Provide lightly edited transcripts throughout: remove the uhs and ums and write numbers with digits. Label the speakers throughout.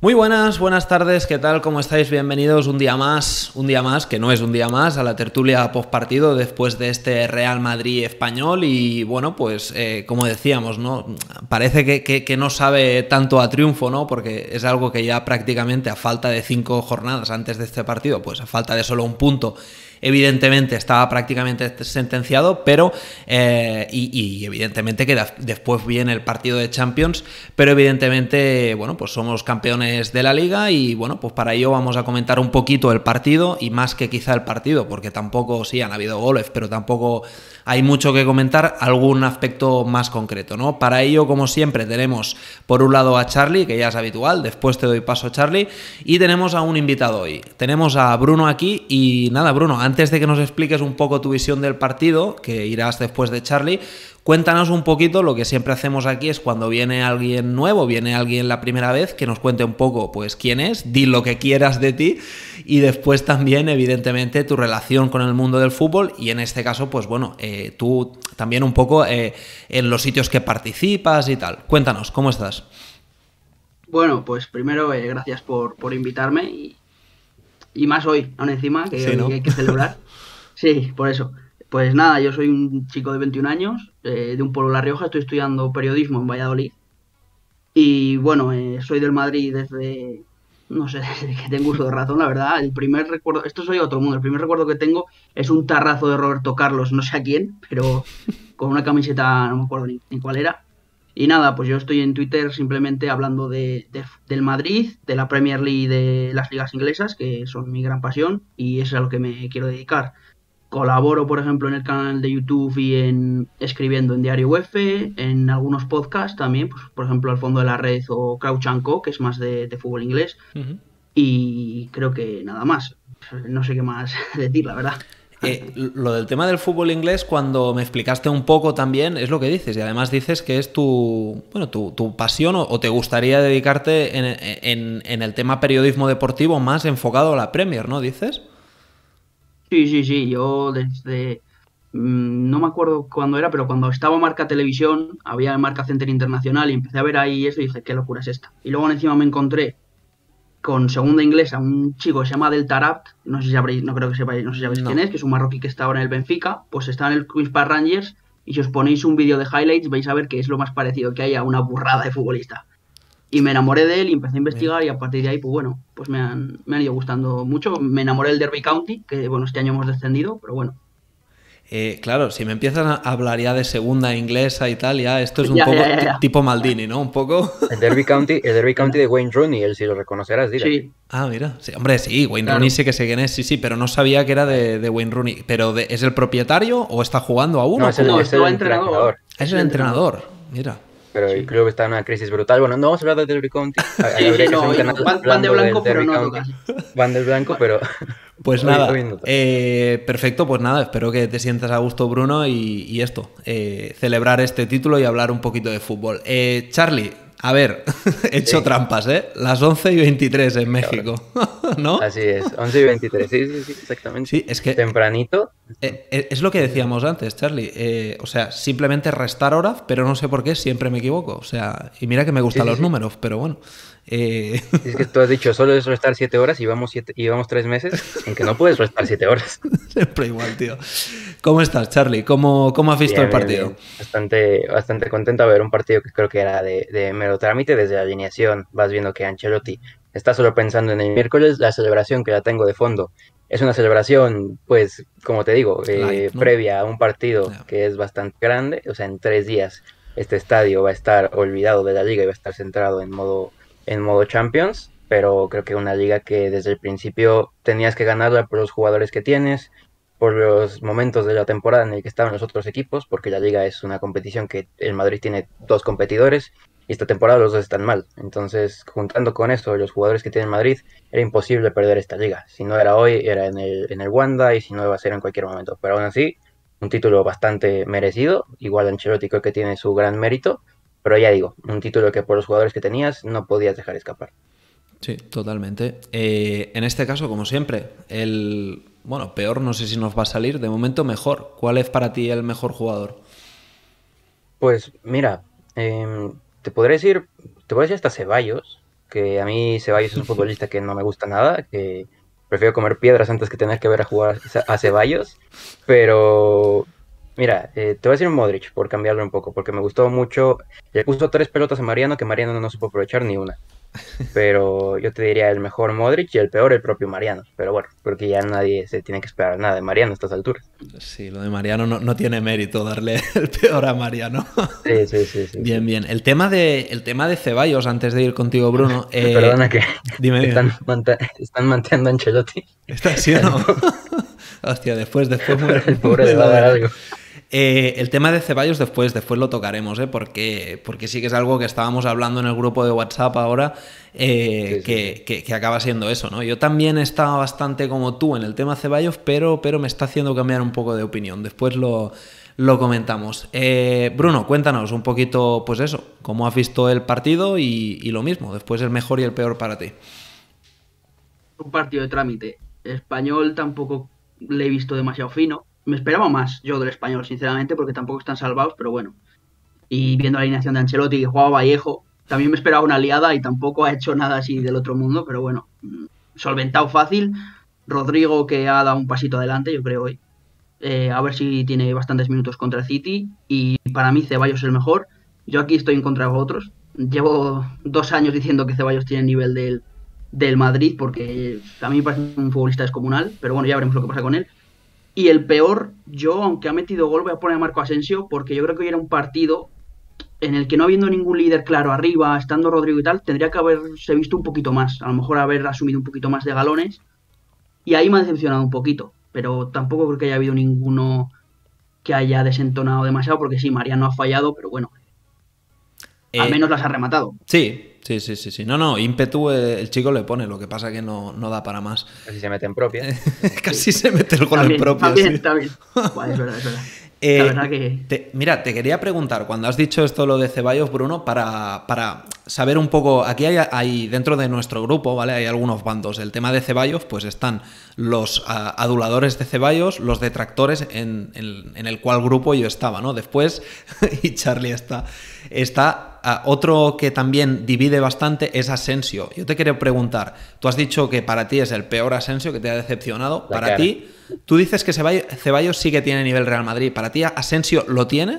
Speaker 1: Muy buenas tardes, ¿qué tal? ¿Cómo estáis? Bienvenidos un día más, que no es un día más, a la tertulia postpartido después de este Real Madrid español. Y bueno, pues como decíamos, ¿no? Parece que no sabe tanto a triunfo, ¿no? Porque es algo que ya prácticamente a falta de 5 jornadas antes de este partido, pues a falta de solo un punto, evidentemente estaba prácticamente sentenciado, pero y evidentemente que después viene el partido de Champions, pero evidentemente, bueno, pues somos campeones de la Liga y bueno, pues para ello vamos a comentar un poquito el partido y más que quizá el partido, porque tampoco, sí, han habido goles, pero tampoco hay mucho que comentar, algún aspecto más concreto, ¿no? Para ello, como siempre, tenemos por un lado a Charlie, que ya es habitual, después te doy paso, Charlie, y tenemos a un invitado hoy. Tenemos a Bruno aquí y nada, Bruno, antes de que nos expliques un poco tu visión del partido, que irás después de Charlie, cuéntanos un poquito. Lo que siempre hacemos aquí es cuando viene alguien nuevo, viene alguien la primera vez, que nos cuente un poco pues quién es, di lo que quieras de ti y después también evidentemente tu relación con el mundo del fútbol y en este caso pues bueno, tú también un poco en los sitios que participas y tal. Cuéntanos, ¿cómo estás?
Speaker 2: Bueno, pues primero gracias por invitarme y más hoy, aún encima, que
Speaker 1: Sí,
Speaker 2: hoy
Speaker 1: ¿no?
Speaker 2: hay que celebrar. Sí, por eso. Pues nada, yo soy un chico de 21 años, de un pueblo de La Rioja, estoy estudiando periodismo en Valladolid y bueno, soy del Madrid desde, no sé, desde que tengo uso de razón, la verdad. El primer recuerdo, esto soy otro mundo, el primer recuerdo que tengo es un tarrazo de Roberto Carlos, no sé a quién, pero con una camiseta, no me acuerdo ni cuál era. Y nada, pues yo estoy en Twitter simplemente hablando del Madrid, de la Premier League y de las ligas inglesas, que son mi gran pasión, y eso es a lo que me quiero dedicar. Colaboro, por ejemplo, en el canal de YouTube y escribiendo en Diario UEFA, en algunos podcasts también, pues, por ejemplo, Al Fondo de la Red o Crouch and Co, que es más de fútbol inglés, y creo que nada más. No sé qué más decir, la verdad.
Speaker 1: Lo del tema del fútbol inglés, cuando me explicaste un poco también, es lo que dices, y además dices que es tu pasión o te gustaría dedicarte en el tema periodismo deportivo más enfocado a la Premier, ¿no? ¿Dices?
Speaker 2: Sí, sí, sí, yo desde, no me acuerdo cuándo era, pero cuando estaba Marca Televisión, había Marca Center Internacional y empecé a ver ahí eso y dije, qué locura es esta. Y luego encima me encontré con segunda inglesa un chico que se llama Del Tarabt, no sé si sabréis, no creo que sepáis, no sé si sabéis quién
Speaker 1: No.
Speaker 2: es, que es un marroquí que está ahora en el Benfica, pues está en el Queen's Park Rangers y si os ponéis un vídeo de highlights vais a ver que es lo más parecido que hay a una burrada de futbolista. Y me enamoré de él y empecé a
Speaker 1: Mira.
Speaker 2: investigar y a partir de ahí, pues bueno, pues me han ido gustando mucho. Me enamoré del Derby County, que bueno, este año hemos descendido, pero bueno.
Speaker 1: Claro, si me empiezan a hablar ya de segunda inglesa y tal, ya esto es un
Speaker 2: Ya, ya,
Speaker 1: poco
Speaker 2: ya, ya.
Speaker 1: tipo Maldini, ¿no? Un poco.
Speaker 3: El Derby County
Speaker 2: ¿Verdad?
Speaker 3: de Wayne Rooney, él si lo reconocerás, dirás.
Speaker 2: Sí,
Speaker 1: Ah, mira. Sí, hombre, sí, Wayne Rooney
Speaker 2: claro.
Speaker 1: sí que sé quién es, sí, sí, pero no sabía que era
Speaker 3: Vale.
Speaker 1: de Wayne Rooney. ¿Pero ¿es el propietario o está jugando aún
Speaker 3: No,
Speaker 1: o
Speaker 3: es el,
Speaker 2: No,
Speaker 1: cómo?
Speaker 3: es el
Speaker 2: estaba entrenador.
Speaker 3: entrenador,
Speaker 1: Es
Speaker 2: Es
Speaker 1: el
Speaker 2: el entrenador.
Speaker 1: entrenador, mira.
Speaker 3: pero el
Speaker 2: Sí.
Speaker 3: club está en una crisis brutal. Bueno, no vamos a hablar del Derby County.
Speaker 2: Sí,
Speaker 3: Habría
Speaker 2: sí,
Speaker 3: que hacer
Speaker 2: no,
Speaker 3: un
Speaker 2: hoy
Speaker 3: canal
Speaker 2: no. Van de
Speaker 3: hablando del
Speaker 2: blanco, pero
Speaker 3: Derby
Speaker 2: no
Speaker 3: County.
Speaker 2: toca.
Speaker 3: Van del blanco,
Speaker 2: Vale.
Speaker 3: pero
Speaker 1: Pues
Speaker 3: hoy
Speaker 1: nada,
Speaker 3: no toca.
Speaker 1: perfecto, pues nada, espero que te sientas a gusto, Bruno, y esto, celebrar este título y hablar un poquito de fútbol. Charlie, a ver, he hecho
Speaker 3: Sí,
Speaker 1: trampas, ¿eh? Las 11:23 en
Speaker 3: cabrón.
Speaker 1: México, ¿no?
Speaker 3: Así es, 11:23. Sí, sí, sí, exactamente.
Speaker 1: Sí, es que
Speaker 3: Tempranito.
Speaker 1: es lo que
Speaker 3: Sí, sí, sí.
Speaker 1: decíamos antes, Charlie. O sea, simplemente restar horas, pero no sé por qué siempre me equivoco. O sea, y mira que me
Speaker 3: Sí,
Speaker 1: gustan
Speaker 3: sí,
Speaker 1: los
Speaker 3: sí.
Speaker 1: números, pero bueno. Eh,
Speaker 3: Sí, es que tú has dicho, solo es restar 7 horas y vamos 3 meses en que no puedes restar 7 horas.
Speaker 1: siempre igual, tío. ¿Cómo estás, Charlie? ¿Cómo has visto el
Speaker 3: Bien, bien,
Speaker 1: partido?
Speaker 3: bien. Bastante, bastante contento de ver un partido que creo que era de mero trámite. Desde la alineación vas viendo que Ancelotti está solo pensando en el miércoles. La celebración que la tengo de fondo es una celebración, pues, como te digo,
Speaker 1: Light, ¿no?
Speaker 3: previa a un partido
Speaker 1: Ya.
Speaker 3: que es bastante grande. O sea, en 3 días este estadio va a estar olvidado de la liga y va a estar centrado en modo Champions. Pero creo que una liga que desde el principio tenías que ganarla por los jugadores que tienes, por los momentos de la temporada en el que estaban los otros equipos, porque la liga es una competición que el Madrid tiene dos competidores y esta temporada los dos están mal. Entonces, juntando con eso, los jugadores que tiene el Madrid, era imposible perder esta liga. Si no era hoy, era en el Wanda y si no iba a ser en cualquier momento. Pero aún así, un título bastante merecido. Igual Ancelotti creo que tiene su gran mérito. Pero ya digo, un título que por los jugadores que tenías no podías dejar escapar.
Speaker 1: Sí, totalmente. En este caso, como siempre, bueno, peor no sé si nos va a salir, de momento mejor. ¿Cuál es para ti el mejor jugador?
Speaker 3: Pues mira, te podría decir hasta Ceballos, que a mí Ceballos es un futbolista que no me gusta nada, que prefiero comer piedras antes que tener que ver a jugar a Ceballos, pero mira, te voy a decir Modric por cambiarlo un poco, porque me gustó mucho, le puso 3 pelotas a Mariano que Mariano no supo aprovechar ni una. Pero yo te diría el mejor Modric y el peor el propio Mariano. Pero bueno, porque ya nadie se tiene que esperar nada de Mariano a estas alturas.
Speaker 1: Sí, lo de Mariano no tiene mérito darle el peor a Mariano.
Speaker 3: Sí.
Speaker 1: Bien, bien. El tema de Ceballos, antes de ir contigo, Bruno.
Speaker 3: Perdona que
Speaker 1: dime.
Speaker 3: Están manteando a Ancelotti.
Speaker 1: ¿Está así o no? Hostia, después
Speaker 3: el pobre le va a dar algo.
Speaker 1: El tema de Ceballos después lo tocaremos, porque sí que es algo que estábamos hablando en el grupo de WhatsApp ahora, que acaba siendo eso, ¿no? Yo también estaba bastante como tú en el tema Ceballos, pero me está haciendo cambiar un poco de opinión. Después lo comentamos. Bruno, cuéntanos un poquito, pues eso, cómo has visto el partido y lo mismo, después el mejor y el peor para ti.
Speaker 2: Un partido de trámite. Español tampoco le he visto demasiado fino. Me esperaba más yo del Español, sinceramente, porque tampoco están salvados, pero bueno. Y viendo la alineación de Ancelotti que jugaba Vallejo, también me esperaba una liada y tampoco ha hecho nada así del otro mundo, pero bueno, solventado fácil. Rodrigo, que ha dado un pasito adelante, yo creo hoy. A ver si tiene bastantes minutos contra el City. Y para mí Ceballos es el mejor. Yo aquí estoy en contra de vosotros. Llevo 2 años diciendo que Ceballos tiene el nivel del Madrid, porque a mí me parece un futbolista descomunal, pero bueno, ya veremos lo que pasa con él. Y el peor, yo, aunque ha metido gol, voy a poner a Marco Asensio, porque yo creo que hoy era un partido en el que no habiendo ningún líder claro arriba, estando Rodrigo y tal, tendría que haberse visto un poquito más, a lo mejor haber asumido un poquito más de galones, y ahí me ha decepcionado un poquito, pero tampoco creo que haya habido ninguno que haya desentonado demasiado, porque sí, Mariano ha fallado, pero bueno, al menos las ha rematado.
Speaker 1: Sí. No, ímpetu el chico le pone, lo que pasa que no da para más.
Speaker 3: Casi se mete en propia.
Speaker 1: Casi se mete el gol en propia.
Speaker 2: También. Bueno, es verdad. La verdad que...
Speaker 1: Mira, te quería preguntar, cuando has dicho esto lo de Ceballos, Bruno, para saber un poco, aquí hay dentro de nuestro grupo, ¿vale? Hay algunos bandos. El tema de Ceballos, pues están los aduladores de Ceballos, los detractores en el cual grupo yo estaba, ¿no? Después, y Charlie está otro que también divide bastante es Asensio. Yo te quería preguntar, tú has dicho que para ti es el peor Asensio, que te ha decepcionado. Para ti, tú dices que Ceballos sí que tiene nivel Real Madrid. ¿Para ti Asensio lo tiene?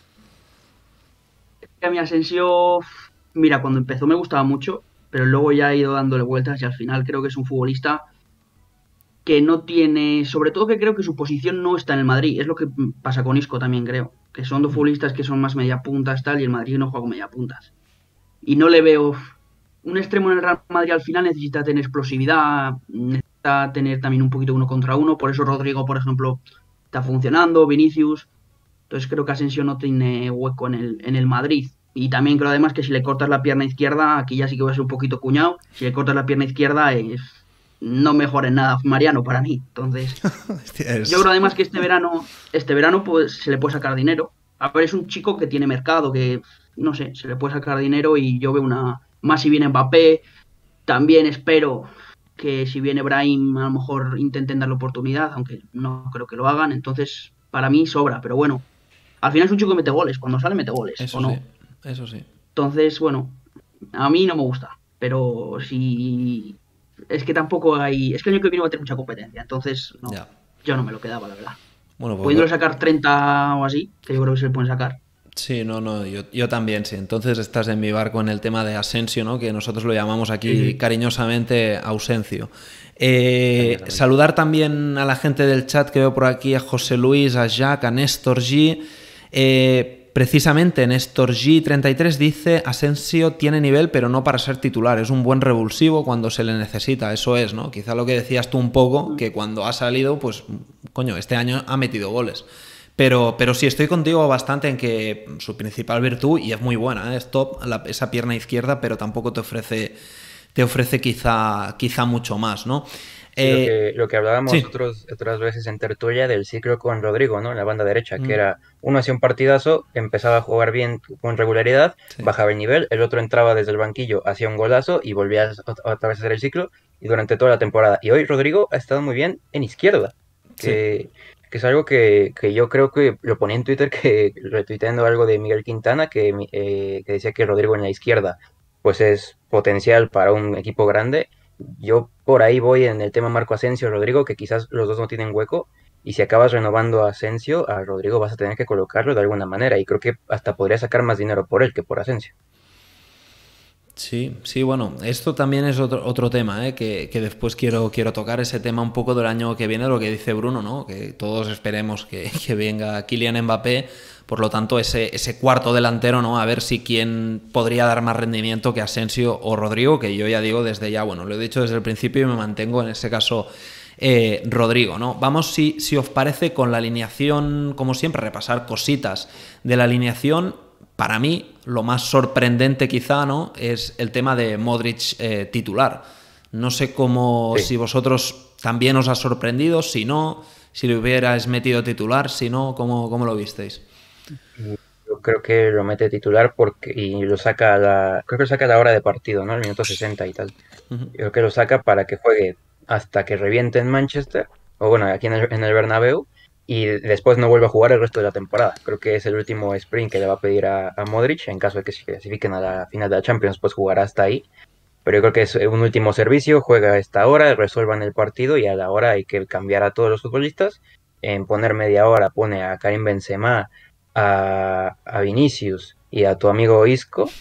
Speaker 2: A mí Asensio, mira, cuando empezó me gustaba mucho, pero luego ya he ido dándole vueltas y al final creo que es un futbolista que no tiene, sobre todo que creo que su posición no está en el Madrid, es lo que pasa con Isco también creo, que son dos futbolistas que son más mediapuntas tal y el Madrid no juega con mediapuntas. Y no le veo, un extremo en el Real Madrid al final necesita tener explosividad, necesita tener también un poquito uno contra uno, por eso Rodrigo, por ejemplo, está funcionando, Vinicius, entonces creo que Asensio no tiene hueco en el Madrid. Y también creo además que si le cortas la pierna izquierda, aquí ya sí que voy a ser un poquito cuñado, si le cortas la pierna izquierda no mejora en nada Mariano para mí. Entonces, yo creo además que este verano pues se le puede sacar dinero. A ver, es un chico que tiene mercado, que no sé, se le puede sacar dinero y yo veo más si viene Mbappé. También espero que si viene Brahim a lo mejor intenten darle oportunidad, aunque no creo que lo hagan. Entonces, para mí sobra, pero bueno, al final es un chico que mete goles, cuando sale mete goles,
Speaker 1: eso
Speaker 2: ¿o no?
Speaker 1: Sí, eso sí.
Speaker 2: Entonces, bueno, a mí no me gusta, pero si... Es que tampoco hay... Es que el año que viene va a tener mucha competencia, entonces no, yo no me lo quedaba, la verdad.
Speaker 1: Bueno, pues...
Speaker 2: Pudiéndole sacar 30 o así, que yo creo que se le pueden sacar.
Speaker 1: Sí, yo también, sí. Entonces estás en mi barco en el tema de Asensio, ¿no? Que nosotros lo llamamos aquí cariñosamente Ausencio. Saludar también a la gente del chat que veo por aquí, a José Luis, a Jacques, a Néstor G. Precisamente Néstor G33 dice: Asensio tiene nivel pero no para ser titular, es un buen revulsivo cuando se le necesita. Eso es, ¿no? Quizá lo que decías tú un poco, que cuando ha salido, pues coño, este año ha metido goles. Pero sí, estoy contigo bastante en que su principal virtud, y es muy buena, es top, esa pierna izquierda, pero tampoco te ofrece quizá mucho más, ¿no?
Speaker 3: Lo que hablábamos otras veces en tertulia del ciclo con Rodrigo, ¿no? En la banda derecha, que era uno hacía un partidazo, empezaba a jugar bien con regularidad, bajaba el nivel, el otro entraba desde el banquillo, hacía un golazo y volvía otra vez a hacer el ciclo, y durante toda la temporada. Y hoy Rodrigo ha estado muy bien en izquierda, que es algo que yo creo que lo ponía en Twitter, que retuiteando algo de Miguel Quintana, que decía que Rodrigo en la izquierda pues es potencial para un equipo grande. Yo por ahí voy en el tema Marco Asensio, Rodrigo, que quizás los dos no tienen hueco, y si acabas renovando a Asensio, a Rodrigo vas a tener que colocarlo de alguna manera, y creo que hasta podría sacar más dinero por él que por Asensio.
Speaker 1: Sí, sí, bueno, esto también es otro tema, que después quiero tocar ese tema un poco del año que viene, lo que dice Bruno, ¿no? Que todos esperemos que venga Kylian Mbappé, por lo tanto ese cuarto delantero, ¿no? A ver si quién podría dar más rendimiento que Asensio o Rodrigo, que yo ya digo desde ya, bueno, lo he dicho desde el principio y me mantengo en ese caso Rodrigo, ¿no? Vamos, si os parece, con la alineación, como siempre, repasar cositas de la alineación. Para mí, lo más sorprendente quizá, ¿no?, es el tema de Modric titular. No sé cómo,
Speaker 3: Sí.
Speaker 1: si vosotros también os ha sorprendido, si no, si le hubierais metido titular, si no, ¿cómo lo visteis?
Speaker 3: Yo creo que lo mete titular y lo saca creo que lo saca a la hora de partido, ¿no? Al minuto 60 y tal.
Speaker 1: Uh-huh.
Speaker 3: Yo creo que lo saca para que juegue hasta que reviente en Manchester, o bueno, aquí en el Bernabéu, y después no vuelva a jugar el resto de la temporada. Creo que es el último sprint que le va a pedir a Modric, en caso de que se clasifiquen a la final de la Champions, pues jugará hasta ahí. Pero yo creo que es un último servicio, juega a esta hora, resuelvan el partido y a la hora hay que cambiar a todos los futbolistas. En poner media hora pone a Karim Benzema, a Vinicius y a tu amigo Isco,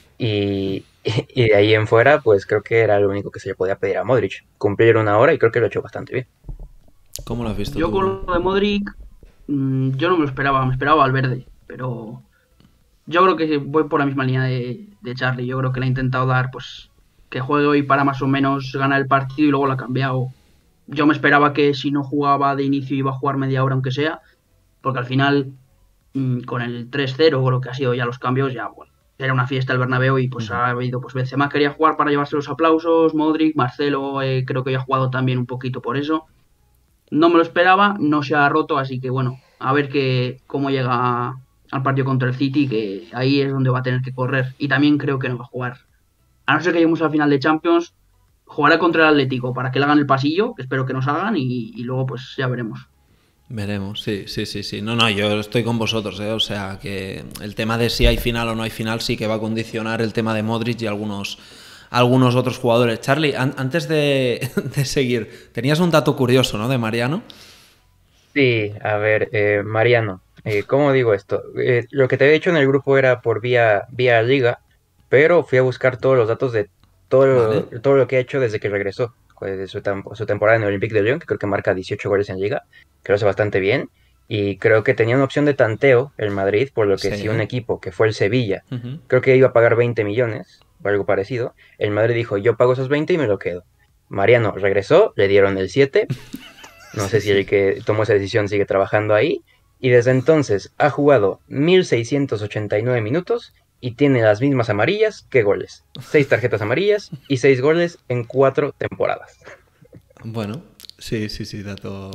Speaker 3: y de ahí en fuera, pues creo que era lo único que se le podía pedir a Modric. Cumplir una hora y creo que lo ha hecho bastante bien.
Speaker 1: ¿Cómo lo has visto
Speaker 2: Yo
Speaker 1: tú, Bruno?
Speaker 2: con lo de Modric, yo no me lo esperaba, me esperaba al verde, pero yo creo que voy por la misma línea de Charlie. Yo creo que le ha intentado dar, pues, que juegue hoy para más o menos ganar el partido y luego lo ha cambiado. Yo me esperaba que si no jugaba de inicio iba a jugar media hora aunque sea, porque al final, con el 3-0 o lo que ha sido ya los cambios, ya, bueno, era una fiesta el Bernabéu y pues ha habido, pues Benzema quería jugar para llevarse los aplausos, Modric, Marcelo, creo que ya ha jugado también un poquito por eso. No me lo esperaba, no se ha roto, así que bueno, a ver cómo llega al partido contra el City, que ahí es donde va a tener que correr. Y también creo que no va a jugar. A no ser que lleguemos a la final de Champions, jugará contra el Atlético para que le hagan el pasillo, que espero que nos hagan, y luego pues ya veremos.
Speaker 1: Veremos, sí, sí, sí, sí. No, yo estoy con vosotros, ¿eh? O sea, que el tema de si hay final o no hay final sí que va a condicionar el tema de Modric y algunos otros jugadores. Charlie, antes de seguir, tenías un dato curioso, ¿no?, de Mariano.
Speaker 3: Sí, a ver, Mariano, ¿cómo digo esto? Lo que te había dicho en el grupo era por vía liga, pero fui a buscar todos los datos de
Speaker 1: Vale.
Speaker 3: todo lo que ha hecho desde que regresó, pues, de su temporada en el Olympique de Lyon, que creo que marca 18 goles en liga, que lo hace bastante bien, y creo que tenía una opción de tanteo el Madrid, por lo que si un
Speaker 1: Sí.
Speaker 3: equipo que fue el Sevilla,
Speaker 1: Ujú.
Speaker 3: creo que iba a pagar 20 millones o algo parecido, el Madrid dijo, yo pago esos 20 y me lo quedo. Mariano regresó, le dieron el 7. No
Speaker 1: Sí,
Speaker 3: sé si
Speaker 1: sí.
Speaker 3: el que tomó esa decisión sigue trabajando ahí. Y desde entonces ha jugado 1689 minutos y tiene las mismas amarillas que goles. 6 tarjetas amarillas y 6 goles en 4 temporadas.
Speaker 1: Bueno, sí, sí, sí, dato.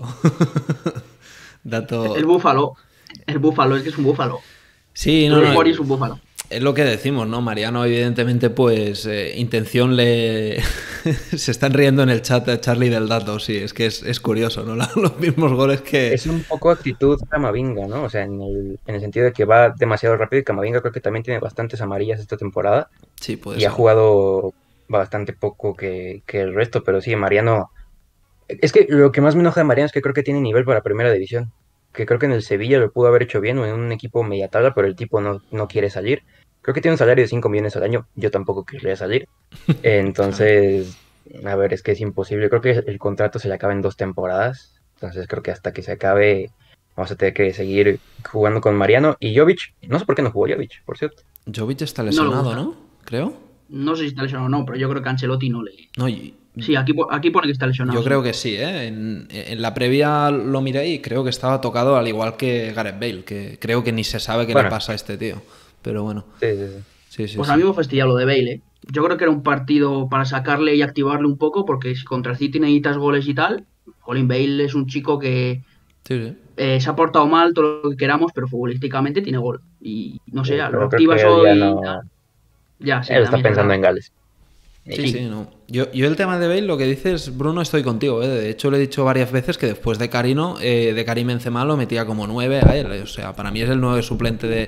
Speaker 1: Dato.
Speaker 2: El búfalo, es que es un búfalo.
Speaker 1: Sí,
Speaker 2: Lo
Speaker 1: no,
Speaker 2: ves
Speaker 1: no.
Speaker 2: jugar y es un búfalo.
Speaker 1: Es lo que decimos, ¿no? Mariano, evidentemente, pues intención le... Se están riendo en el chat de Charlie del dato, sí, es que es curioso, ¿no? Los mismos goles que...
Speaker 3: Es un poco actitud Camavinga, ¿no? O sea, en el sentido de que va demasiado rápido y Camavinga creo que también tiene bastantes amarillas esta temporada
Speaker 1: Sí, puede
Speaker 3: y ha
Speaker 1: ser.
Speaker 3: jugado bastante poco que el resto, pero sí, Mariano. Es que lo que más me enoja de Mariano es que creo que tiene nivel para primera división. Que creo que en el Sevilla lo pudo haber hecho bien o en un equipo media tabla, pero el tipo no quiere salir. Creo que tiene un salario de 5 millones al año. Yo tampoco querría salir.
Speaker 1: Claro.
Speaker 3: Entonces, a ver, es que es imposible. Creo que el contrato se le acaba en 2 temporadas. Entonces creo que hasta que se acabe vamos a tener que seguir jugando con Mariano. Y Jovic, no sé por qué no jugó Jovic, por cierto.
Speaker 1: Jovic está
Speaker 2: No le
Speaker 1: lesionado,
Speaker 2: gusta.
Speaker 1: ¿no? Creo.
Speaker 2: No sé si está lesionado o no, pero yo creo que Ancelotti no le...
Speaker 1: No,
Speaker 2: Sí, aquí pone que está lesionado,
Speaker 1: yo
Speaker 2: sí.
Speaker 1: creo que sí, ¿eh? En la previa lo miré y creo que estaba tocado al igual que Gareth Bale, que creo que ni se sabe qué le
Speaker 3: Bueno,
Speaker 1: pasa a este tío. Pero bueno,
Speaker 3: sí, sí, sí.
Speaker 1: sí, sí,
Speaker 2: Pues a mí
Speaker 1: sí.
Speaker 2: me fastidia lo de Bale, ¿eh? Yo creo que era un partido para sacarle y activarle un poco, porque si contra el City necesitas goles y tal, Colin Bale es un chico que
Speaker 1: Sí, sí.
Speaker 2: se ha portado mal, todo lo que queramos, pero futbolísticamente tiene gol. Y no sé, lo
Speaker 3: Pero creo que
Speaker 2: activas
Speaker 3: él ya
Speaker 2: hoy y
Speaker 3: no.
Speaker 2: tal. Ya, sí,
Speaker 3: Él está
Speaker 2: también es
Speaker 3: pensando
Speaker 2: verdad.
Speaker 3: en Gales.
Speaker 1: Sí, sí,
Speaker 2: Sí,
Speaker 1: no. Yo el tema de Bale, lo que dices, Bruno, estoy contigo, ¿eh? De hecho, le he dicho varias veces que después de Karim Benzema lo metía como 9 a él. O sea, para mí es el 9 suplente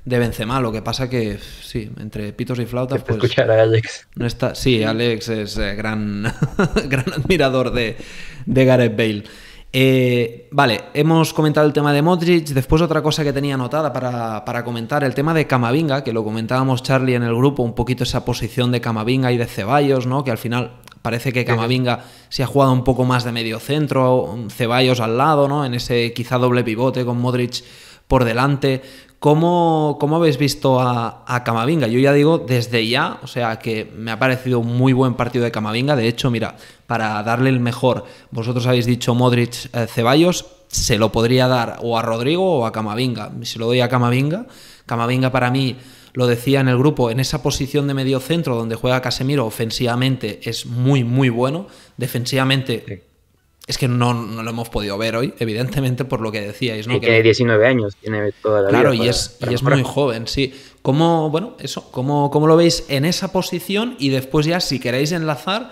Speaker 1: de Benzema. Lo que pasa que, sí, entre pitos y flautas, pues...
Speaker 3: escuchar a Alex.
Speaker 1: No está... Sí, Alex es gran, gran admirador de Gareth Bale. Vale, hemos comentado el tema de Modric. Después otra cosa que tenía anotada para comentar, el tema de Camavinga, que lo comentábamos Charlie en el grupo, un poquito esa posición de Camavinga y de Ceballos, ¿no? Que al final parece que Camavinga se ha jugado un poco más de medio centro, Ceballos al lado, ¿no? En ese quizá doble pivote con Modric por delante. ¿Cómo habéis visto a Camavinga? Yo ya digo, desde ya, o sea, que me ha parecido un muy buen partido de Camavinga. De hecho, mira, para darle el mejor, vosotros habéis dicho Modric, Ceballos, se lo podría dar o a Rodrigo o a Camavinga. Si lo doy a Camavinga, Camavinga para mí, lo decía en el grupo, en esa posición de medio centro donde juega Casemiro, ofensivamente es muy, muy bueno. Defensivamente... Sí. Es que no lo hemos podido ver hoy, evidentemente, por lo que decíais, ¿no?
Speaker 3: Que tiene 19 años, tiene toda la vida.
Speaker 1: Claro, y es muy joven, sí. ¿Cómo lo veis en esa posición? Y después ya, si queréis enlazar,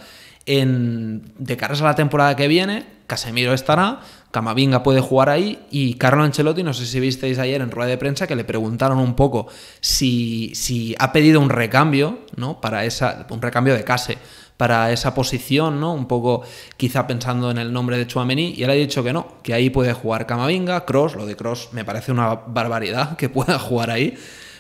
Speaker 1: de caras a la temporada que viene, Casemiro estará, Camavinga puede jugar ahí, y Carlo Ancelotti, no sé si visteis ayer en rueda de prensa, que le preguntaron un poco si ha pedido un recambio, ¿no? Un recambio de Case, para esa posición, ¿no? Un poco quizá pensando en el nombre de Tchouaméni, y él ha dicho que no, que ahí puede jugar Camavinga, Kroos. Lo de Kroos me parece una barbaridad que pueda jugar ahí,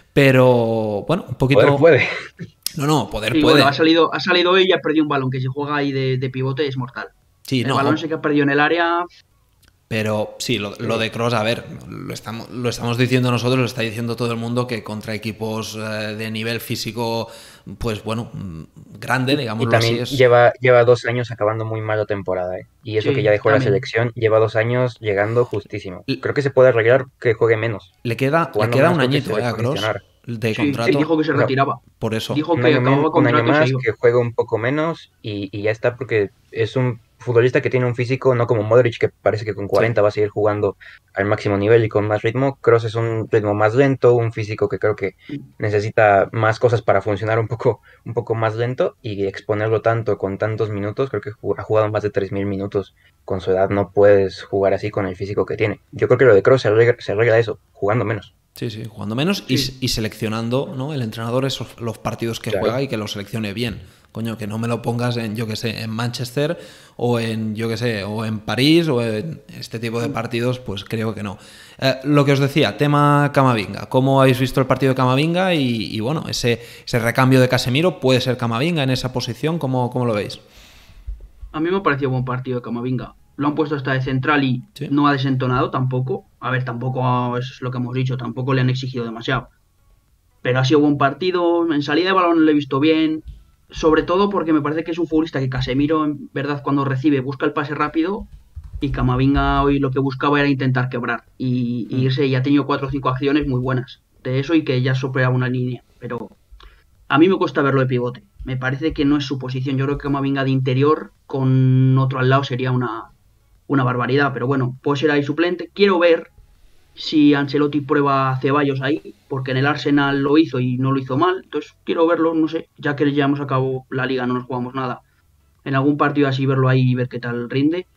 Speaker 1: pero bueno, un poquito...
Speaker 3: Puede.
Speaker 1: No, poder
Speaker 2: sí,
Speaker 1: puede.
Speaker 2: Bueno, ha salido él y ha perdido un balón, que si juega ahí de pivote es mortal.
Speaker 1: Sí,
Speaker 2: el balón sí que ha perdido en el área...
Speaker 1: Pero sí, lo de Kroos, a ver, lo estamos diciendo nosotros, lo está diciendo todo el mundo, que contra equipos de nivel físico, pues bueno, grande, digamos
Speaker 3: así.
Speaker 1: Es...
Speaker 3: Lleva 2 años acabando muy mal la temporada, ¿eh? Y eso que ya dejó también la selección, lleva 2 años llegando justísimo. Creo que se puede arreglar que juegue menos.
Speaker 1: Le queda un añito a Kroos de contrato.
Speaker 2: Sí, dijo que se retiraba.
Speaker 1: Por eso.
Speaker 2: Dijo que acababa
Speaker 3: un año más, que juegue un poco menos y ya está, porque es un futbolista que tiene un físico no como Modric, que parece que con 40 va a seguir jugando al máximo nivel y con más ritmo. Kroos es un ritmo más lento, un físico que creo que necesita más cosas para funcionar un poco más lento, y exponerlo tanto con tantos minutos, creo que ha jugado más de 3.000 minutos con su edad. No puedes jugar así con el físico que tiene. Yo creo que lo de Kroos se arregla eso, jugando menos.
Speaker 1: Sí, jugando menos y seleccionando, ¿no? El entrenador los partidos que juega y que los seleccione bien. Coño, que no me lo pongas en, yo que sé, en Manchester o en, yo que sé, o en París o en este tipo de partidos, pues creo que no. Lo que os decía, tema Camavinga. ¿Cómo habéis visto el partido de Camavinga? Y bueno, ese recambio de Casemiro, ¿puede ser Camavinga en esa posición? ¿Cómo lo veis?
Speaker 2: A mí me ha parecido buen partido de Camavinga. Lo han puesto hasta de central y no ha desentonado tampoco. A ver, tampoco es lo que hemos dicho, tampoco le han exigido demasiado. Pero ha sido buen partido. En salida de balón lo he visto bien. Sobre todo porque me parece que es un futbolista que Casemiro, en verdad, cuando recibe, busca el pase rápido, y Camavinga hoy lo que buscaba era intentar quebrar y irse, y ha tenido 4 o 5 acciones muy buenas de eso y que ya superaba una línea. Pero a mí me cuesta verlo de pivote. Me parece que no es su posición. Yo creo que Camavinga de interior con otro al lado sería una barbaridad. Pero bueno, puede ser ahí suplente. Quiero ver si Ancelotti prueba a Ceballos ahí, porque en el Arsenal lo hizo y no lo hizo mal. Entonces quiero verlo, no sé, ya que ya hemos acabado la liga, no nos jugamos nada. En algún partido así verlo ahí y ver qué tal rinde.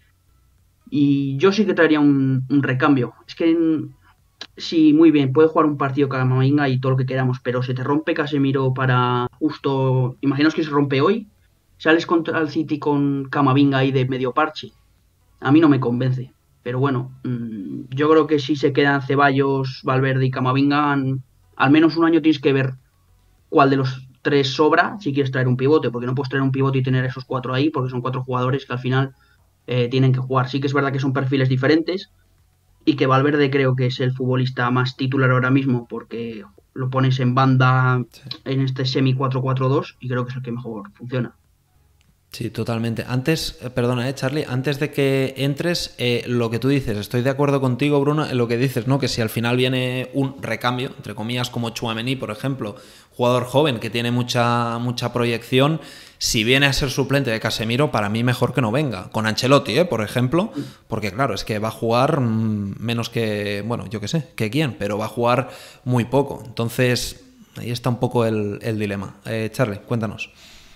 Speaker 2: Y yo sí que traería un recambio. Es que sí, muy bien, puede jugar un partido Camavinga y todo lo que queramos, pero se te rompe Casemiro para justo... Imaginaos que se rompe hoy, sales contra el City con Camavinga ahí de medio parche. A mí no me convence. Pero bueno, yo creo que si se quedan Ceballos, Valverde y Camavinga, al menos un año tienes que ver cuál de los 3 sobra si quieres traer un pivote, porque no puedes traer un pivote y tener esos 4 ahí, porque son 4 jugadores que al final tienen que jugar. Sí que es verdad que son perfiles diferentes y que Valverde creo que es el futbolista más titular ahora mismo, porque lo pones en banda en este semi 4-4-2 y creo que es el que mejor funciona.
Speaker 1: Sí, totalmente. Antes, perdona, Charlie, antes de que entres, lo que tú dices, estoy de acuerdo contigo, Bruno, en lo que dices, ¿no? Que si al final viene un recambio, entre comillas, como Tchouaméni, por ejemplo, jugador joven que tiene mucha proyección, si viene a ser suplente de Casemiro, para mí mejor que no venga. Con Ancelotti, por ejemplo, porque claro, es que va a jugar menos que, bueno, yo qué sé, que quién, pero va a jugar muy poco. Entonces, ahí está un poco el dilema. Charlie, cuéntanos.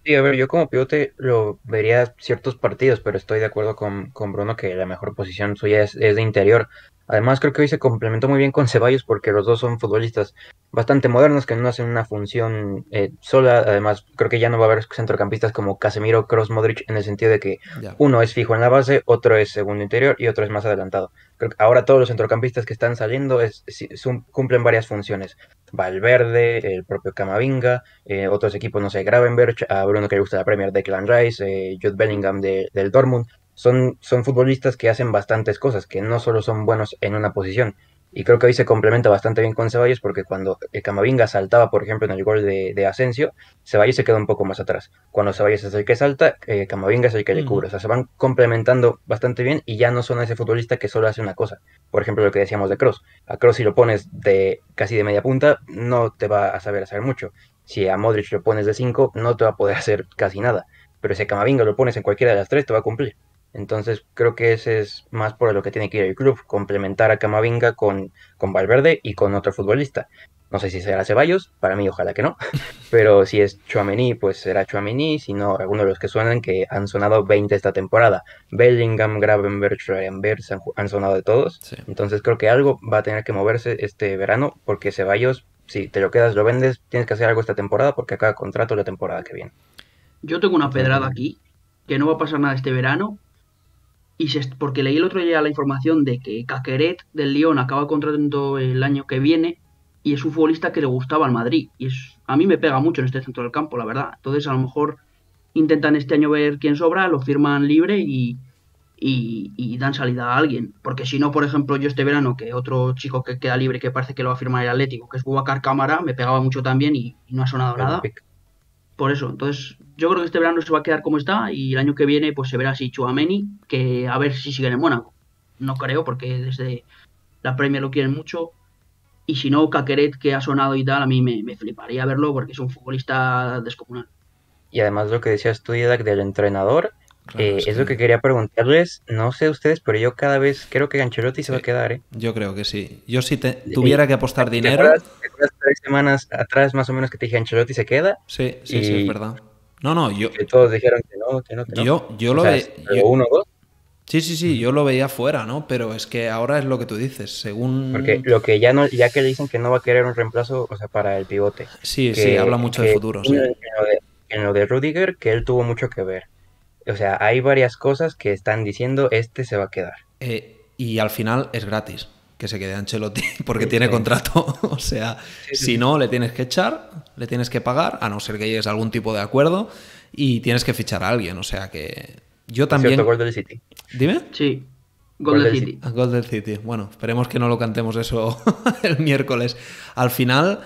Speaker 3: Sí, a ver, yo como pivote lo vería ciertos partidos, pero estoy de acuerdo con Bruno que la mejor posición suya es de interior. Además, creo que hoy se complementó muy bien con Ceballos porque los dos son futbolistas bastante modernos que no hacen una función sola. Además, creo que ya no va a haber centrocampistas como Casemiro, Kroos, Modric en el sentido de que
Speaker 1: Ya.
Speaker 3: uno es fijo en la base, otro es segundo interior y otro es más adelantado. Creo que ahora todos los centrocampistas que están saliendo cumplen varias funciones. Valverde, el propio Camavinga, otros equipos, no sé, Gravenberch, a Bruno que le gusta la Premier, Declan Rice, Jude Bellingham del Dortmund, son futbolistas que hacen bastantes cosas, que no solo son buenos en una posición. Y creo que hoy se complementa bastante bien con Ceballos porque cuando Camavinga saltaba, por ejemplo, en el gol de Asensio, Ceballos se queda un poco más atrás. Cuando Ceballos es el que salta, Camavinga es el que le
Speaker 1: Ujú.
Speaker 3: cubre. O sea, se van complementando bastante bien y ya no son ese futbolista que solo hace una cosa. Por ejemplo, lo que decíamos de Kroos. A Kroos si lo pones casi de media punta, no te va a saber hacer mucho. Si a Modric lo pones de 5 no te va a poder hacer casi nada. Pero si a Camavinga lo pones en cualquiera de las tres, te va a cumplir. Entonces creo que ese es más por lo que tiene que ir el club, complementar a Camavinga con Valverde y con otro futbolista. No sé si será Ceballos, para mí ojalá que no, pero si es Tchouaméni, pues será Tchouaméni, si no, alguno de los que suenan, que han sonado 20 esta temporada. Bellingham, Gravenberch, Ryan Bergs han sonado de todos,
Speaker 1: Sí.
Speaker 3: entonces creo que algo va a tener que moverse este verano, porque Ceballos, si te lo quedas, lo vendes, tienes que hacer algo esta temporada, porque acaba contrato la temporada que viene.
Speaker 2: Yo tengo una pedrada
Speaker 3: Entonces,
Speaker 2: aquí, que no va a pasar nada este verano, porque leí el otro día la información de que Caqueret del Lyon acaba contrato el año que viene y es un futbolista que le gustaba al Madrid. A mí me pega mucho en este centro del campo, la verdad. Entonces, a lo mejor intentan este año ver quién sobra, lo firman libre y dan salida a alguien. Porque si no, por ejemplo, yo este verano, que otro chico que queda libre que parece que lo va a firmar el Atlético, que es Boubacar Cámara, me pegaba mucho también y no ha sonado
Speaker 3: buen
Speaker 2: nada.
Speaker 3: pick.
Speaker 2: Por eso, entonces yo creo que este verano se va a quedar como está y el año que viene pues se verá si Tchouaméni, que a ver si siguen en Mónaco. No creo porque desde la Premier lo quieren mucho y si no, Caqueret que ha sonado y tal, a mí me fliparía verlo porque es un futbolista descomunal.
Speaker 3: Y además lo que decías tú, Didac, del entrenador,
Speaker 1: Claro, es
Speaker 3: es lo
Speaker 1: que
Speaker 3: que quería preguntarles. No sé ustedes, pero yo cada vez creo que Ancelotti se va a
Speaker 1: sí,
Speaker 3: quedar, ¿eh?
Speaker 1: yo creo que sí. Yo si
Speaker 3: Y-
Speaker 1: tuviera que apostar
Speaker 3: ¿Te
Speaker 1: dinero,
Speaker 3: acuerdas, 3 semanas atrás más o menos que te dije Ancelotti se queda?
Speaker 1: sí, sí, sí, es
Speaker 3: Y,
Speaker 1: verdad. No, no,
Speaker 3: y que todos dijeron que no, que no, que no.
Speaker 1: yo
Speaker 3: O
Speaker 1: lo
Speaker 3: sea,
Speaker 1: ve,
Speaker 3: pero uno o dos.
Speaker 1: sí, sí, sí, yo lo veía fuera, ¿no? Pero es que ahora es lo que tú dices,
Speaker 3: Porque
Speaker 1: según,
Speaker 3: lo que ya no, ya que le dicen que no va a querer un reemplazo, o sea, para el pivote,
Speaker 1: sí, sí, habla mucho de
Speaker 3: que
Speaker 1: futuro, sí.
Speaker 3: en lo de Rudiger, que él tuvo mucho que ver. O sea, hay varias cosas que están diciendo, este se va a quedar.
Speaker 1: Y al final es gratis que se quede Ancelotti porque
Speaker 3: Sí,
Speaker 1: tiene
Speaker 3: sí,
Speaker 1: contrato. O sea,
Speaker 3: sí, sí,
Speaker 1: si
Speaker 3: sí.
Speaker 1: no, le tienes que echar, le tienes que pagar, a no ser que llegues a algún tipo de acuerdo y tienes que fichar a alguien. O sea que yo
Speaker 3: Por cierto,
Speaker 1: también...
Speaker 3: gol del City.
Speaker 1: Dime.
Speaker 2: Sí, gol
Speaker 3: Gol
Speaker 2: del
Speaker 3: del City.
Speaker 2: City.
Speaker 1: A Gol del City. Bueno, esperemos que no lo cantemos eso el miércoles. Al final,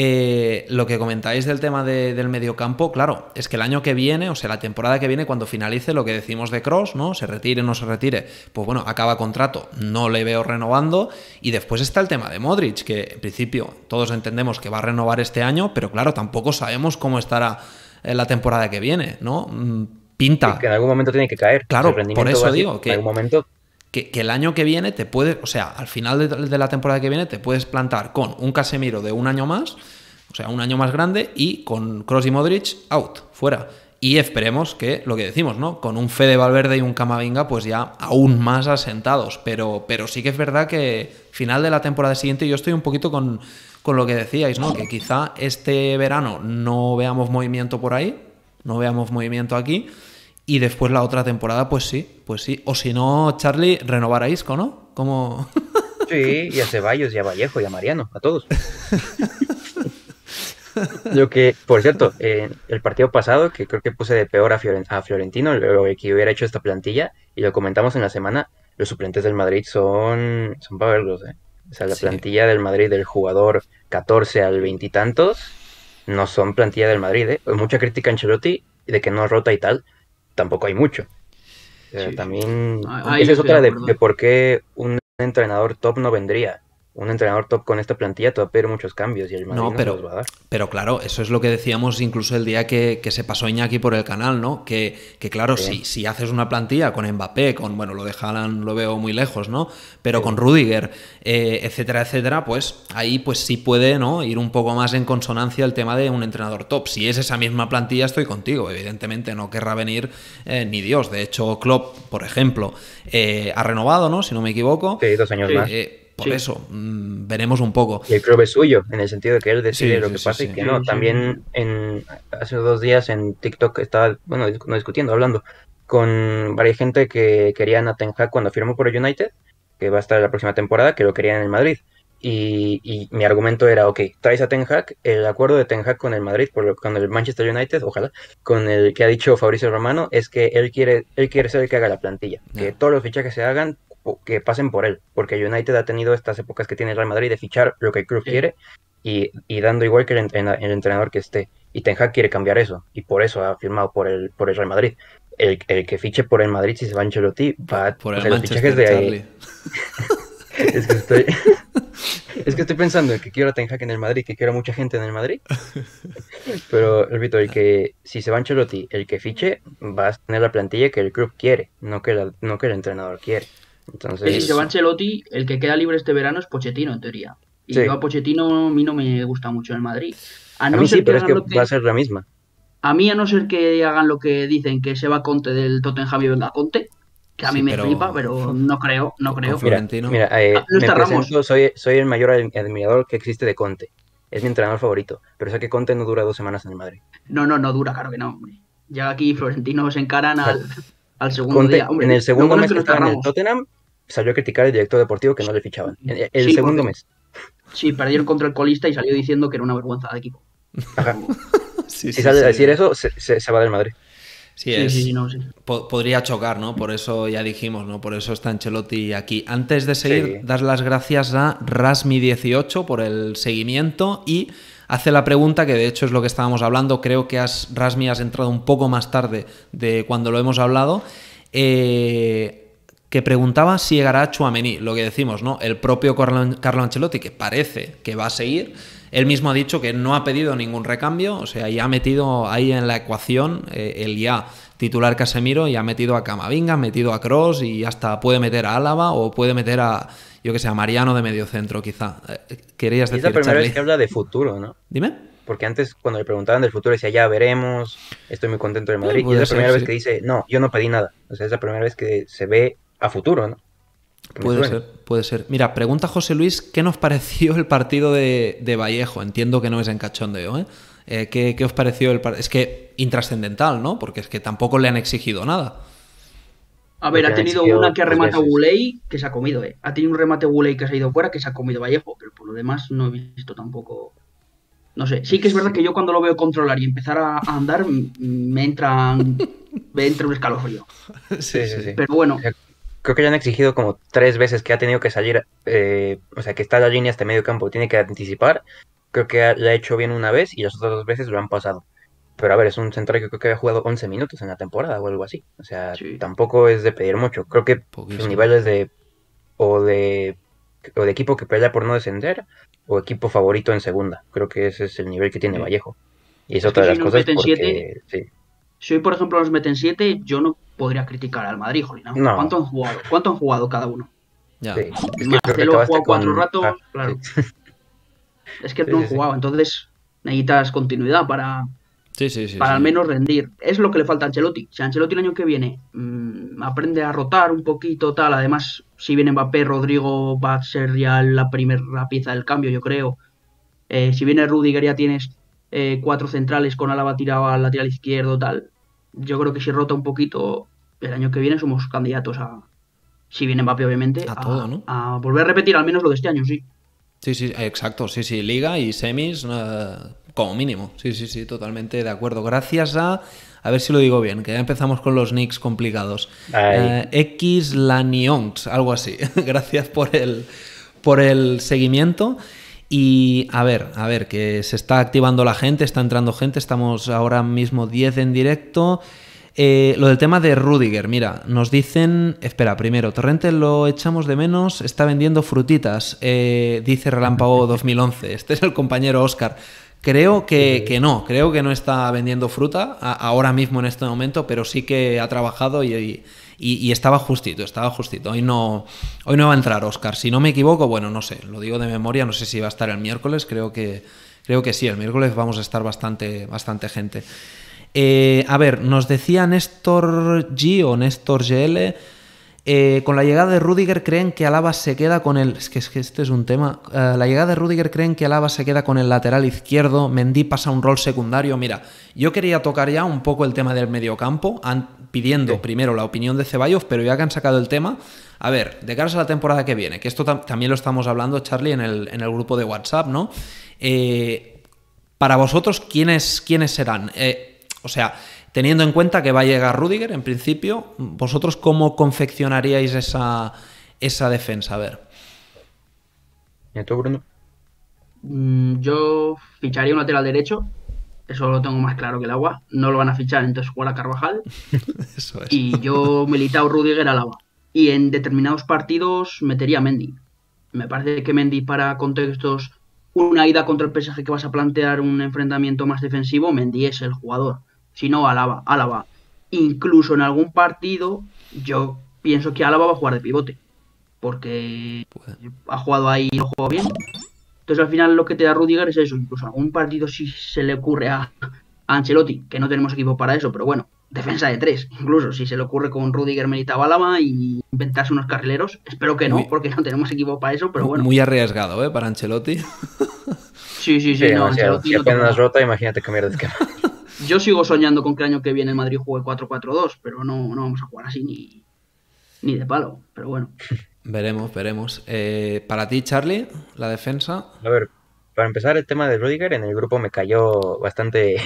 Speaker 1: lo que comentáis del tema del mediocampo, claro, es que el año que viene, o sea, la temporada que viene, cuando finalice lo que decimos de Kroos, ¿no? Se retire, no se retire, pues bueno, acaba contrato, no le veo renovando. Y después está el tema de Modric, que en principio todos entendemos que va a renovar este año, pero claro, tampoco sabemos cómo estará la temporada que viene, ¿no?
Speaker 3: Sí, que
Speaker 1: Pinta.
Speaker 3: en algún momento tiene que caer. O sea, el
Speaker 1: Claro, por
Speaker 3: rendimiento
Speaker 1: eso
Speaker 3: básico,
Speaker 1: digo
Speaker 3: en algún
Speaker 1: que
Speaker 3: momento,
Speaker 1: el año que viene te puedes, o sea, al final de la temporada que viene te puedes plantar con un Casemiro de un año más, o sea, un año más grande, y con Kroos y Modric out, fuera. Y esperemos que, lo que decimos, ¿no? Con un Fede Valverde y un Camavinga, pues ya aún más asentados. Pero sí que es verdad que final de la temporada siguiente yo estoy un poquito con lo que decíais, ¿no? Que quizá este verano no veamos movimiento por ahí, no veamos movimiento aquí. Y después la otra temporada, pues sí, pues sí. O si no, Charlie, renovar a Isco, ¿no? Como...
Speaker 3: sí, y a Ceballos, y a Vallejo, y a Mariano, a todos. Lo que, por cierto, el partido pasado, que creo que puse de peor a Florentino, lo que hubiera hecho esta plantilla, y lo comentamos en la semana, los suplentes del Madrid son para verlos, ¿eh? O sea, la
Speaker 1: Sí.
Speaker 3: plantilla del Madrid, del jugador 14 al 20 y tantos, no son plantilla del Madrid, ¿eh? Mucha crítica a Ancelotti de que no rota y tal, tampoco hay mucho.
Speaker 2: Sí, sí.
Speaker 3: También,
Speaker 2: Ahí
Speaker 3: esa
Speaker 2: yo
Speaker 3: es
Speaker 2: estoy de
Speaker 3: otra de
Speaker 2: acuerdo.
Speaker 3: por qué un entrenador top no vendría. un entrenador top con esta plantilla te va a pedir muchos cambios y el Madrid no los va a dar.
Speaker 1: Pero claro, eso es lo que decíamos incluso el día que se pasó Iñaki por el canal, ¿no? Que claro, si haces una plantilla con Mbappé, bueno, lo de Haaland lo veo muy lejos, ¿no? Pero con Rüdiger, etcétera, etcétera, pues ahí pues sí puede, ¿no? Ir un poco más en consonancia el tema de un entrenador top. Si es esa misma plantilla, estoy contigo. Evidentemente no querrá venir ni Dios. De hecho, Klopp, por ejemplo, ha renovado, ¿no? Si no me equivoco.
Speaker 3: Sí, 2 años más.
Speaker 1: Por eso, veremos un poco.
Speaker 3: Y el club es suyo, en el sentido de que él decide lo que pasa y que no. También hace 2 días en TikTok estaba, bueno, no discutiendo, hablando con varias gente que querían a Ten Hag cuando firmó por el United, que va a estar la próxima temporada, que lo querían en el Madrid. Y mi argumento era, ok, traes a Ten Hag, el acuerdo de Ten Hag con el Madrid, con el Manchester United, ojalá, con el que ha dicho Fabrizio Romano, es que él quiere ser el que haga la plantilla, que todos los fichajes se hagan, que pasen por él, porque United ha tenido estas épocas que tiene el Real Madrid de fichar lo que el club quiere y dando igual que el entrenador que esté. Y Ten Hag quiere cambiar eso, y por eso ha firmado por el Real Madrid. El que fiche por el Madrid, si se va Ancelotti, va
Speaker 1: por el Manchester,
Speaker 3: los fichajes de es que estoy pensando en que quiero a Ten Hag en el Madrid, que quiero a mucha gente en el Madrid. Pero, repito, si se va Ancelotti, el que fiche va a tener la plantilla que el club quiere, no que el entrenador quiere. Entonces,
Speaker 2: si se va Ancelotti, el que queda libre este verano es Pochettino, en teoría. Y yo a Pochettino a mí no me gusta mucho en el Madrid.
Speaker 3: A mí sí, pero es que va a ser la misma.
Speaker 2: A mí, a no ser que hagan lo que dicen, que se va Conte del Tottenham y venga Conte, que a mí me flipa, pero no creo.
Speaker 3: Mira, me presento, soy el mayor admirador que existe de Conte. Es mi entrenador favorito, pero sé que Conte no dura 2 semanas en el Madrid.
Speaker 2: No dura, claro que no, hombre. Ya aquí Florentino se encaran al segundo
Speaker 3: Conte,
Speaker 2: día. Hombre,
Speaker 3: en el segundo mes que estaba en el Tottenham, salió a criticar al director deportivo que no le fichaban. El segundo mes.
Speaker 2: Sí, perdieron contra el colista y salió diciendo que era una vergüenza de equipo.
Speaker 3: Ajá. Si sale a decir eso, se va del Madrid.
Speaker 1: Sí. Podría chocar, ¿no? Por eso ya dijimos, ¿no? Por eso está Ancelotti aquí. Antes de seguir, das las gracias a Rasmi18 por el seguimiento y hace la pregunta, que de hecho es lo que estábamos hablando. Creo que Rasmi has entrado un poco más tarde de cuando lo hemos hablado. Que preguntaba si llegará Tchouaméni, lo que decimos, ¿no? El propio Carlo Ancelotti, que parece que va a seguir, él mismo ha dicho que no ha pedido ningún recambio, o sea, ya ha metido ahí en la ecuación el ya titular Casemiro, y ha metido a Camavinga, ha metido a Kroos y hasta puede meter a Álava o puede meter a, yo que sé, a Mariano de mediocentro quizá. Querías decir,
Speaker 3: es la primera
Speaker 1: Charlie,
Speaker 3: vez que habla de futuro, ¿no?
Speaker 1: Dime.
Speaker 3: Porque antes, cuando le preguntaban del futuro, decía, ya veremos, estoy muy contento del Madrid. Y es la primera vez que dice, no, yo no pedí nada. O sea, es la primera vez que se ve a futuro, ¿no?
Speaker 1: Puede ser. Mira, pregunta José Luis, ¿qué nos pareció el partido de Vallejo? Entiendo que no es en cachondeo, ¿eh? ¿Qué os pareció el partido? Es que intrascendental, ¿no? Porque es que tampoco le han exigido nada.
Speaker 2: A ver, ha tenido una que remata Guley que se ha comido, ¿eh? Ha tenido un remate Guley que se ha ido fuera que se ha comido Vallejo, pero por lo demás no he visto tampoco. No sé, sí que es verdad que yo cuando lo veo controlar y empezar a andar me entra un escalofrío.
Speaker 1: Sí.
Speaker 2: Pero bueno.
Speaker 3: Creo que le han exigido como 3 veces que ha tenido que salir, o sea, que está la línea hasta medio campo, tiene que anticipar. Creo que le ha hecho bien una vez y las otras 2 veces lo han pasado. Pero a ver, es un central que creo que ha jugado 11 minutos en la temporada o algo así. O sea, tampoco es de pedir mucho. Creo que sus niveles de equipo que pelea por no descender o equipo favorito en segunda. Creo que ese es el nivel que tiene Vallejo. Y es otra de las cosas porque...
Speaker 2: Si hoy, por ejemplo, nos meten 7, yo no podría criticar al Madrid, Jolina.
Speaker 3: No.
Speaker 2: ¿Cuánto han jugado cada uno?
Speaker 1: Ya.
Speaker 3: Sí.
Speaker 2: Marcelo ha jugado 4 ratos, claro. Sí. Es que no han jugado, entonces necesitas continuidad para al menos rendir. Es lo que le falta a Ancelotti. Si Ancelotti el año que viene aprende a rotar un poquito, tal, además, si viene Mbappé, Rodrigo va a ser ya la primera pieza del cambio, yo creo. Si viene Rüdiger ya tienes 4 centrales con Álava tirado al lateral izquierdo, tal. Yo creo que si rota un poquito, el año que viene somos candidatos a, si viene Mbappé obviamente,
Speaker 1: a todo, ¿no?
Speaker 2: A volver a repetir al menos lo de este año, sí.
Speaker 1: Sí, exacto, sí, liga y semis como mínimo, sí, totalmente de acuerdo. Gracias a ver si lo digo bien, que ya empezamos con los nicks complicados. X Lanionx, algo así. Gracias por el seguimiento. Y a ver, que se está activando la gente, está entrando gente, estamos ahora mismo 10 en directo. Lo del tema de Rüdiger, mira, nos dicen... Espera, primero, Torrente lo echamos de menos, está vendiendo frutitas, dice Relámpago 2011. Este es el compañero Óscar. Creo que no está vendiendo fruta ahora mismo en este momento, pero sí que ha trabajado y estaba justito. Hoy no va a entrar Óscar. Si no me equivoco, bueno, no sé, lo digo de memoria, no sé si va a estar el miércoles, creo que sí, el miércoles vamos a estar bastante gente. A ver, nos decía Néstor G o Néstor GL, con la llegada de Rüdiger creen que Alaba se queda con el... Es que este es un tema. La llegada de Rüdiger creen que Alaba se queda con el lateral izquierdo, Mendy pasa a un rol secundario. Mira, yo quería tocar ya un poco el tema del mediocampo, pidiendo primero la opinión de Ceballos, pero ya que han sacado el tema, a ver, de cara a la temporada que viene, que esto también lo estamos hablando, Charlie, en el grupo de WhatsApp, ¿no? Para vosotros, ¿quiénes serán? O sea, teniendo en cuenta que va a llegar Rüdiger, en principio, ¿vosotros cómo confeccionaríais esa defensa? A ver.
Speaker 3: ¿Y tú, Bruno?
Speaker 2: Yo ficharía un lateral derecho. Eso lo tengo más claro que el agua. No lo van a fichar, entonces jugar a Carvajal.
Speaker 1: Eso es.
Speaker 2: Y yo Militao, Rüdiger, Alaba. Y en determinados partidos metería a Mendy. Me parece que Mendy para contextos, una ida contra el PSG que vas a plantear un enfrentamiento más defensivo, Mendy es el jugador. Si no, Alaba. Incluso en algún partido, yo pienso que Alaba va a jugar de pivote. Porque ha jugado ahí y no ha jugado bien. Entonces al final lo que te da Rüdiger es eso. Incluso en algún partido si se le ocurre a Ancelotti, que no tenemos equipo para eso, pero bueno, defensa de 3. Incluso si se le ocurre con Rüdiger, Militao, Alaba y inventarse unos carrileros. Espero que no, porque no tenemos equipo para eso, pero bueno.
Speaker 1: Muy arriesgado, ¿eh? Para Ancelotti.
Speaker 2: Sí, no, Ancelotti
Speaker 3: si apenas rota, imagínate cambiar de esquema.
Speaker 2: Yo sigo soñando con que el año que viene el Madrid juegue 4-4-2, pero no vamos a jugar así ni de palo, pero bueno.
Speaker 1: Veremos. Para ti, Charlie, la defensa.
Speaker 3: A ver, para empezar el tema de Rüdiger, en el grupo me cayó bastante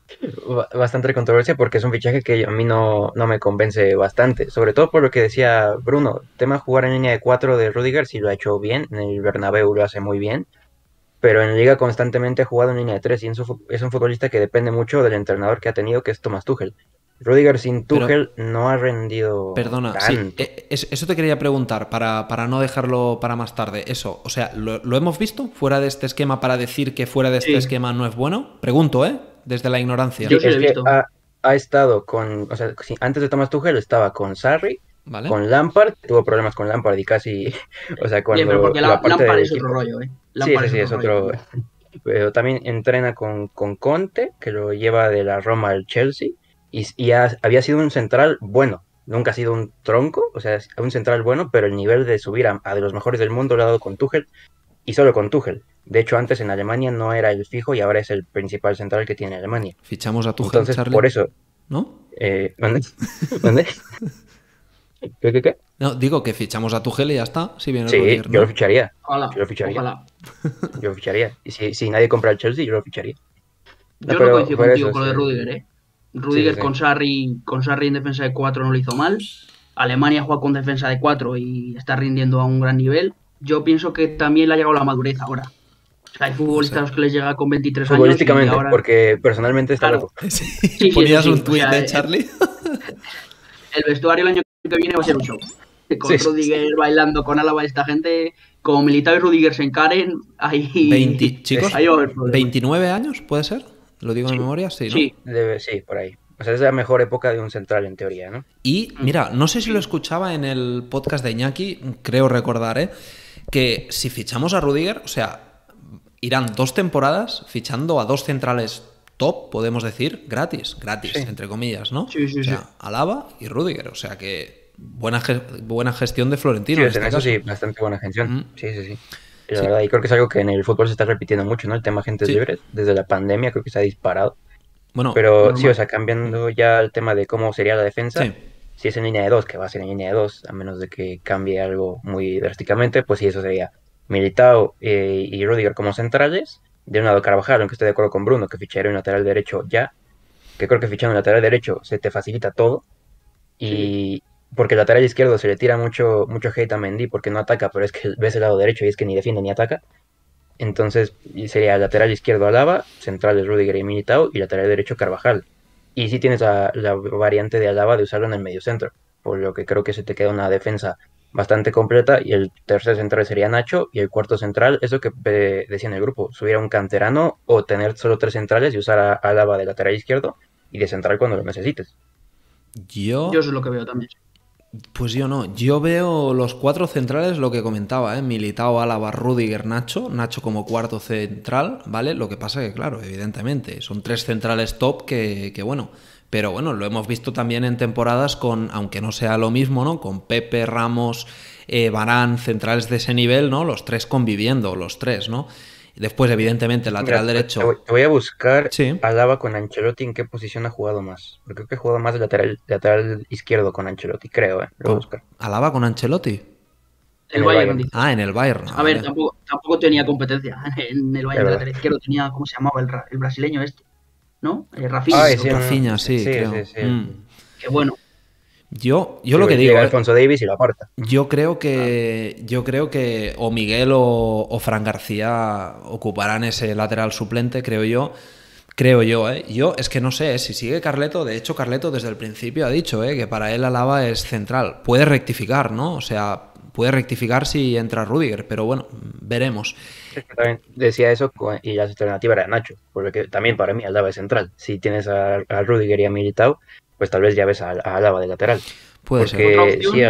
Speaker 3: controversia porque es un fichaje que a mí no me convence bastante, sobre todo por lo que decía Bruno, tema jugar en línea de 4 de Rüdiger sí lo ha hecho bien, en el Bernabéu lo hace muy bien, pero en Liga constantemente ha jugado en línea de 3 y es un futbolista que depende mucho del entrenador que ha tenido, que es Thomas Tuchel. Rüdiger sin Tuchel no ha rendido
Speaker 1: Perdona,
Speaker 3: tanto.
Speaker 1: Sí, eso te quería preguntar para no dejarlo para más tarde. Eso, o sea, ¿lo hemos visto fuera de este esquema para decir que fuera de este esquema no es bueno? Pregunto, desde la ignorancia.
Speaker 2: Yo sí lo he visto.
Speaker 3: Ha estado con, o sea, antes de Thomas Tuchel estaba con Sarri,
Speaker 1: ¿vale?
Speaker 3: Con Lampard, tuvo problemas con Lampard y casi, o sea, cuando...
Speaker 2: Bien, pero porque Lampard es otro rollo, Lampard
Speaker 3: Sí, es otro... Pero también entrena con Conte, que lo lleva de la Roma al Chelsea, y había sido un central bueno, nunca ha sido un tronco, o sea, un central bueno, pero el nivel de subir a de los mejores del mundo lo ha dado con Tuchel, y solo con Tuchel. De hecho, antes en Alemania no era el fijo y ahora es el principal central que tiene Alemania.
Speaker 1: Fichamos a Tuchel,
Speaker 3: entonces,
Speaker 1: Charlie,
Speaker 3: por eso...
Speaker 1: ¿no?
Speaker 3: ¿Dónde? ¿Qué?
Speaker 1: No, digo que fichamos a Tuchel y ya está. Si viene
Speaker 3: sí,
Speaker 1: Rüdiger, ¿no?
Speaker 3: yo lo ficharía.
Speaker 2: Ojalá.
Speaker 3: Yo lo ficharía. Y si nadie compra el Chelsea, yo lo ficharía.
Speaker 2: Yo no coincido contigo con lo de Rüdiger, Rüdiger
Speaker 3: sí.
Speaker 2: con Sarri en defensa de 4 no lo hizo mal. Alemania juega con defensa de 4 y está rindiendo a un gran nivel. Yo pienso que también le ha llegado la madurez ahora. O sea, hay futbolistas a los que les llega con 23 años.
Speaker 3: Futbolísticamente,
Speaker 2: ahora...
Speaker 3: porque personalmente está loco.
Speaker 1: Sí, ponías un tuit de Charlie.
Speaker 2: El vestuario el año que viene va a ser un show. Con Rüdiger bailando con Alaba, esta gente, como Militao y Rüdiger se encaren, ahí...
Speaker 1: Chicos,
Speaker 2: ahí va a haber
Speaker 1: 29 años, ¿puede ser? ¿Lo digo en memoria? Sí, ¿no?
Speaker 3: Sí, por ahí. O sea, es la mejor época de un central, en teoría, ¿no?
Speaker 1: Y, mira, no sé si lo escuchaba en el podcast de Iñaki, creo recordar, que si fichamos a Rüdiger, o sea, irán 2 temporadas fichando a 2 centrales top, podemos decir, gratis, entre comillas, ¿no?
Speaker 2: Sí.
Speaker 1: O sea, Alaba y Rüdiger, o sea que buena gestión de Florentino.
Speaker 3: Sí, en eso sí, bastante buena gestión. Sí. La verdad, y creo que es algo que en el fútbol se está repitiendo mucho, ¿no? El tema agentes libres, desde la pandemia creo que se ha disparado.
Speaker 1: Bueno,
Speaker 3: pero
Speaker 2: normal.
Speaker 3: sí, o sea, cambiando ya el tema de cómo sería la defensa, si es en línea de 2, que va a ser en línea de 2, a menos de que cambie algo muy drásticamente, pues sí, eso sería Militao y Rüdiger como centrales. De un lado Carvajal, aunque estoy de acuerdo con Bruno, que ficharía un lateral derecho ya, que creo que fichando un lateral derecho se te facilita todo, y porque el lateral izquierdo se le tira mucho hate a Mendy porque no ataca, pero es que ves el lado derecho y es que ni defiende ni ataca. Entonces sería lateral izquierdo Alaba, centrales Rüdiger y Militao y lateral derecho Carvajal. Y sí tienes la variante de Alaba de usarlo en el mediocentro, por lo que creo que se te queda una defensa bastante completa. Y el tercer central sería Nacho, y el cuarto central, eso que decía en el grupo, subir a un canterano o tener solo tres centrales y usar a Alaba de lateral izquierdo y de central cuando lo necesites.
Speaker 2: Yo
Speaker 1: Yo,
Speaker 2: eso es lo que veo también.
Speaker 1: pues yo no. Yo veo los cuatro centrales, lo que comentaba, ¿eh? Militao, Álava, Rüdiger, Nacho. Nacho como cuarto central, ¿vale? Lo que pasa que, claro, evidentemente, son tres centrales top que bueno. Pero bueno, lo hemos visto también en temporadas con, aunque no sea lo mismo, ¿no? Con Pepe, Ramos, Varane, centrales de ese nivel, ¿no? Los tres conviviendo, los tres, ¿no? Y después, evidentemente, el
Speaker 3: Mira,
Speaker 1: lateral
Speaker 3: te
Speaker 1: derecho.
Speaker 3: voy a buscar
Speaker 1: Sí.
Speaker 3: Alaba con Ancelotti en qué posición ha jugado más. Porque creo que ha jugado más de lateral izquierdo con Ancelotti, creo, ¿eh? Lo voy a buscar.
Speaker 1: Alaba con Ancelotti.
Speaker 3: En
Speaker 2: El
Speaker 3: el
Speaker 2: Bayern,
Speaker 3: Bayern,
Speaker 2: dices.
Speaker 1: Ah, en el Bayern. Ah,
Speaker 2: A ver,
Speaker 1: vale.
Speaker 2: tampoco tenía competencia en el
Speaker 3: es
Speaker 2: Bayern de
Speaker 3: verdad.
Speaker 2: lateral izquierdo. Tenía, ¿cómo se llamaba? El brasileño este, ¿no? Rafinha,
Speaker 3: Ay,
Speaker 2: creo
Speaker 3: sí,
Speaker 2: que era.
Speaker 1: Rafinha, sí,
Speaker 3: sí,
Speaker 1: creo.
Speaker 3: sí, sí.
Speaker 2: Que bueno,
Speaker 1: Yo
Speaker 3: Sí,
Speaker 1: lo que
Speaker 3: llega
Speaker 1: digo,
Speaker 3: Alfonso Davies y lo aparta.
Speaker 2: claro.
Speaker 1: yo creo que o Miguel o Fran García ocuparán ese lateral suplente, creo yo. Creo yo, ¿eh? Yo es que no sé, si sigue Carleto, de hecho Carleto desde el principio ha dicho, que para él Alaba es central. Puede rectificar, ¿no? O sea, puede rectificar si entra Rudiger, pero bueno, veremos.
Speaker 3: Es que también decía eso y la alternativa era Nacho, porque también para mí Alaba es central. Si tienes a Rüdiger y a Militao, pues tal vez ya ves a Alaba de lateral.
Speaker 1: Puede ser.
Speaker 2: Otra
Speaker 3: Porque sí,
Speaker 2: opción,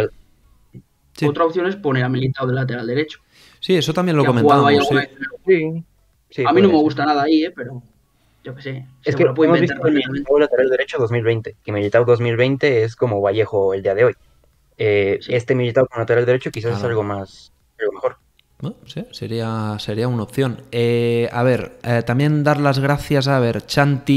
Speaker 1: Sí,
Speaker 2: es poner a Militao de lateral derecho,
Speaker 1: sí, eso también lo
Speaker 2: que ha jugado ahí
Speaker 1: comentábamos,
Speaker 2: alguna
Speaker 1: sí.
Speaker 2: vez en el Europa.
Speaker 3: sí, sí,
Speaker 2: A mí no me
Speaker 3: podría ser.
Speaker 2: gusta nada ahí, pero yo qué sé,
Speaker 3: Es
Speaker 2: se
Speaker 3: que
Speaker 2: lo puede
Speaker 3: hemos
Speaker 2: inventar
Speaker 3: visto el
Speaker 2: perfectamente.
Speaker 3: Militao lateral derecho 2020, que Militao 2020 es como Vallejo el día de hoy.
Speaker 2: Sí.
Speaker 3: Este Militao con lateral derecho quizás es
Speaker 1: Claro.
Speaker 3: algo mejor.
Speaker 1: Bueno, sí, sería una opción. A ver, también dar las gracias a ver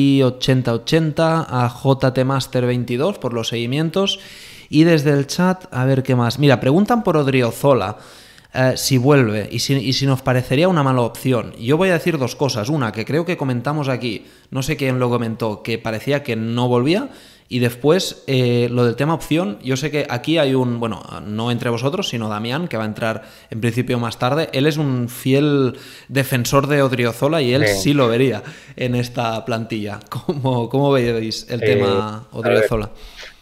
Speaker 1: Chanti8080, a JTMaster22 por los seguimientos. Y desde el chat, a ver qué más. Mira, preguntan por Odriozola. Si vuelve y si nos parecería una mala opción. Yo voy a decir dos cosas. Una, que creo que comentamos aquí, no sé quién lo comentó, que parecía que no volvía. Y después, lo del tema opción, yo sé que aquí hay un, bueno, no entre vosotros, sino Damián, que va a entrar en principio más tarde. Él es un fiel defensor de Odriozola y él
Speaker 3: Sí.
Speaker 1: sí lo vería en esta plantilla. ¿Cómo veis el tema
Speaker 3: A ver,
Speaker 1: Odriozola?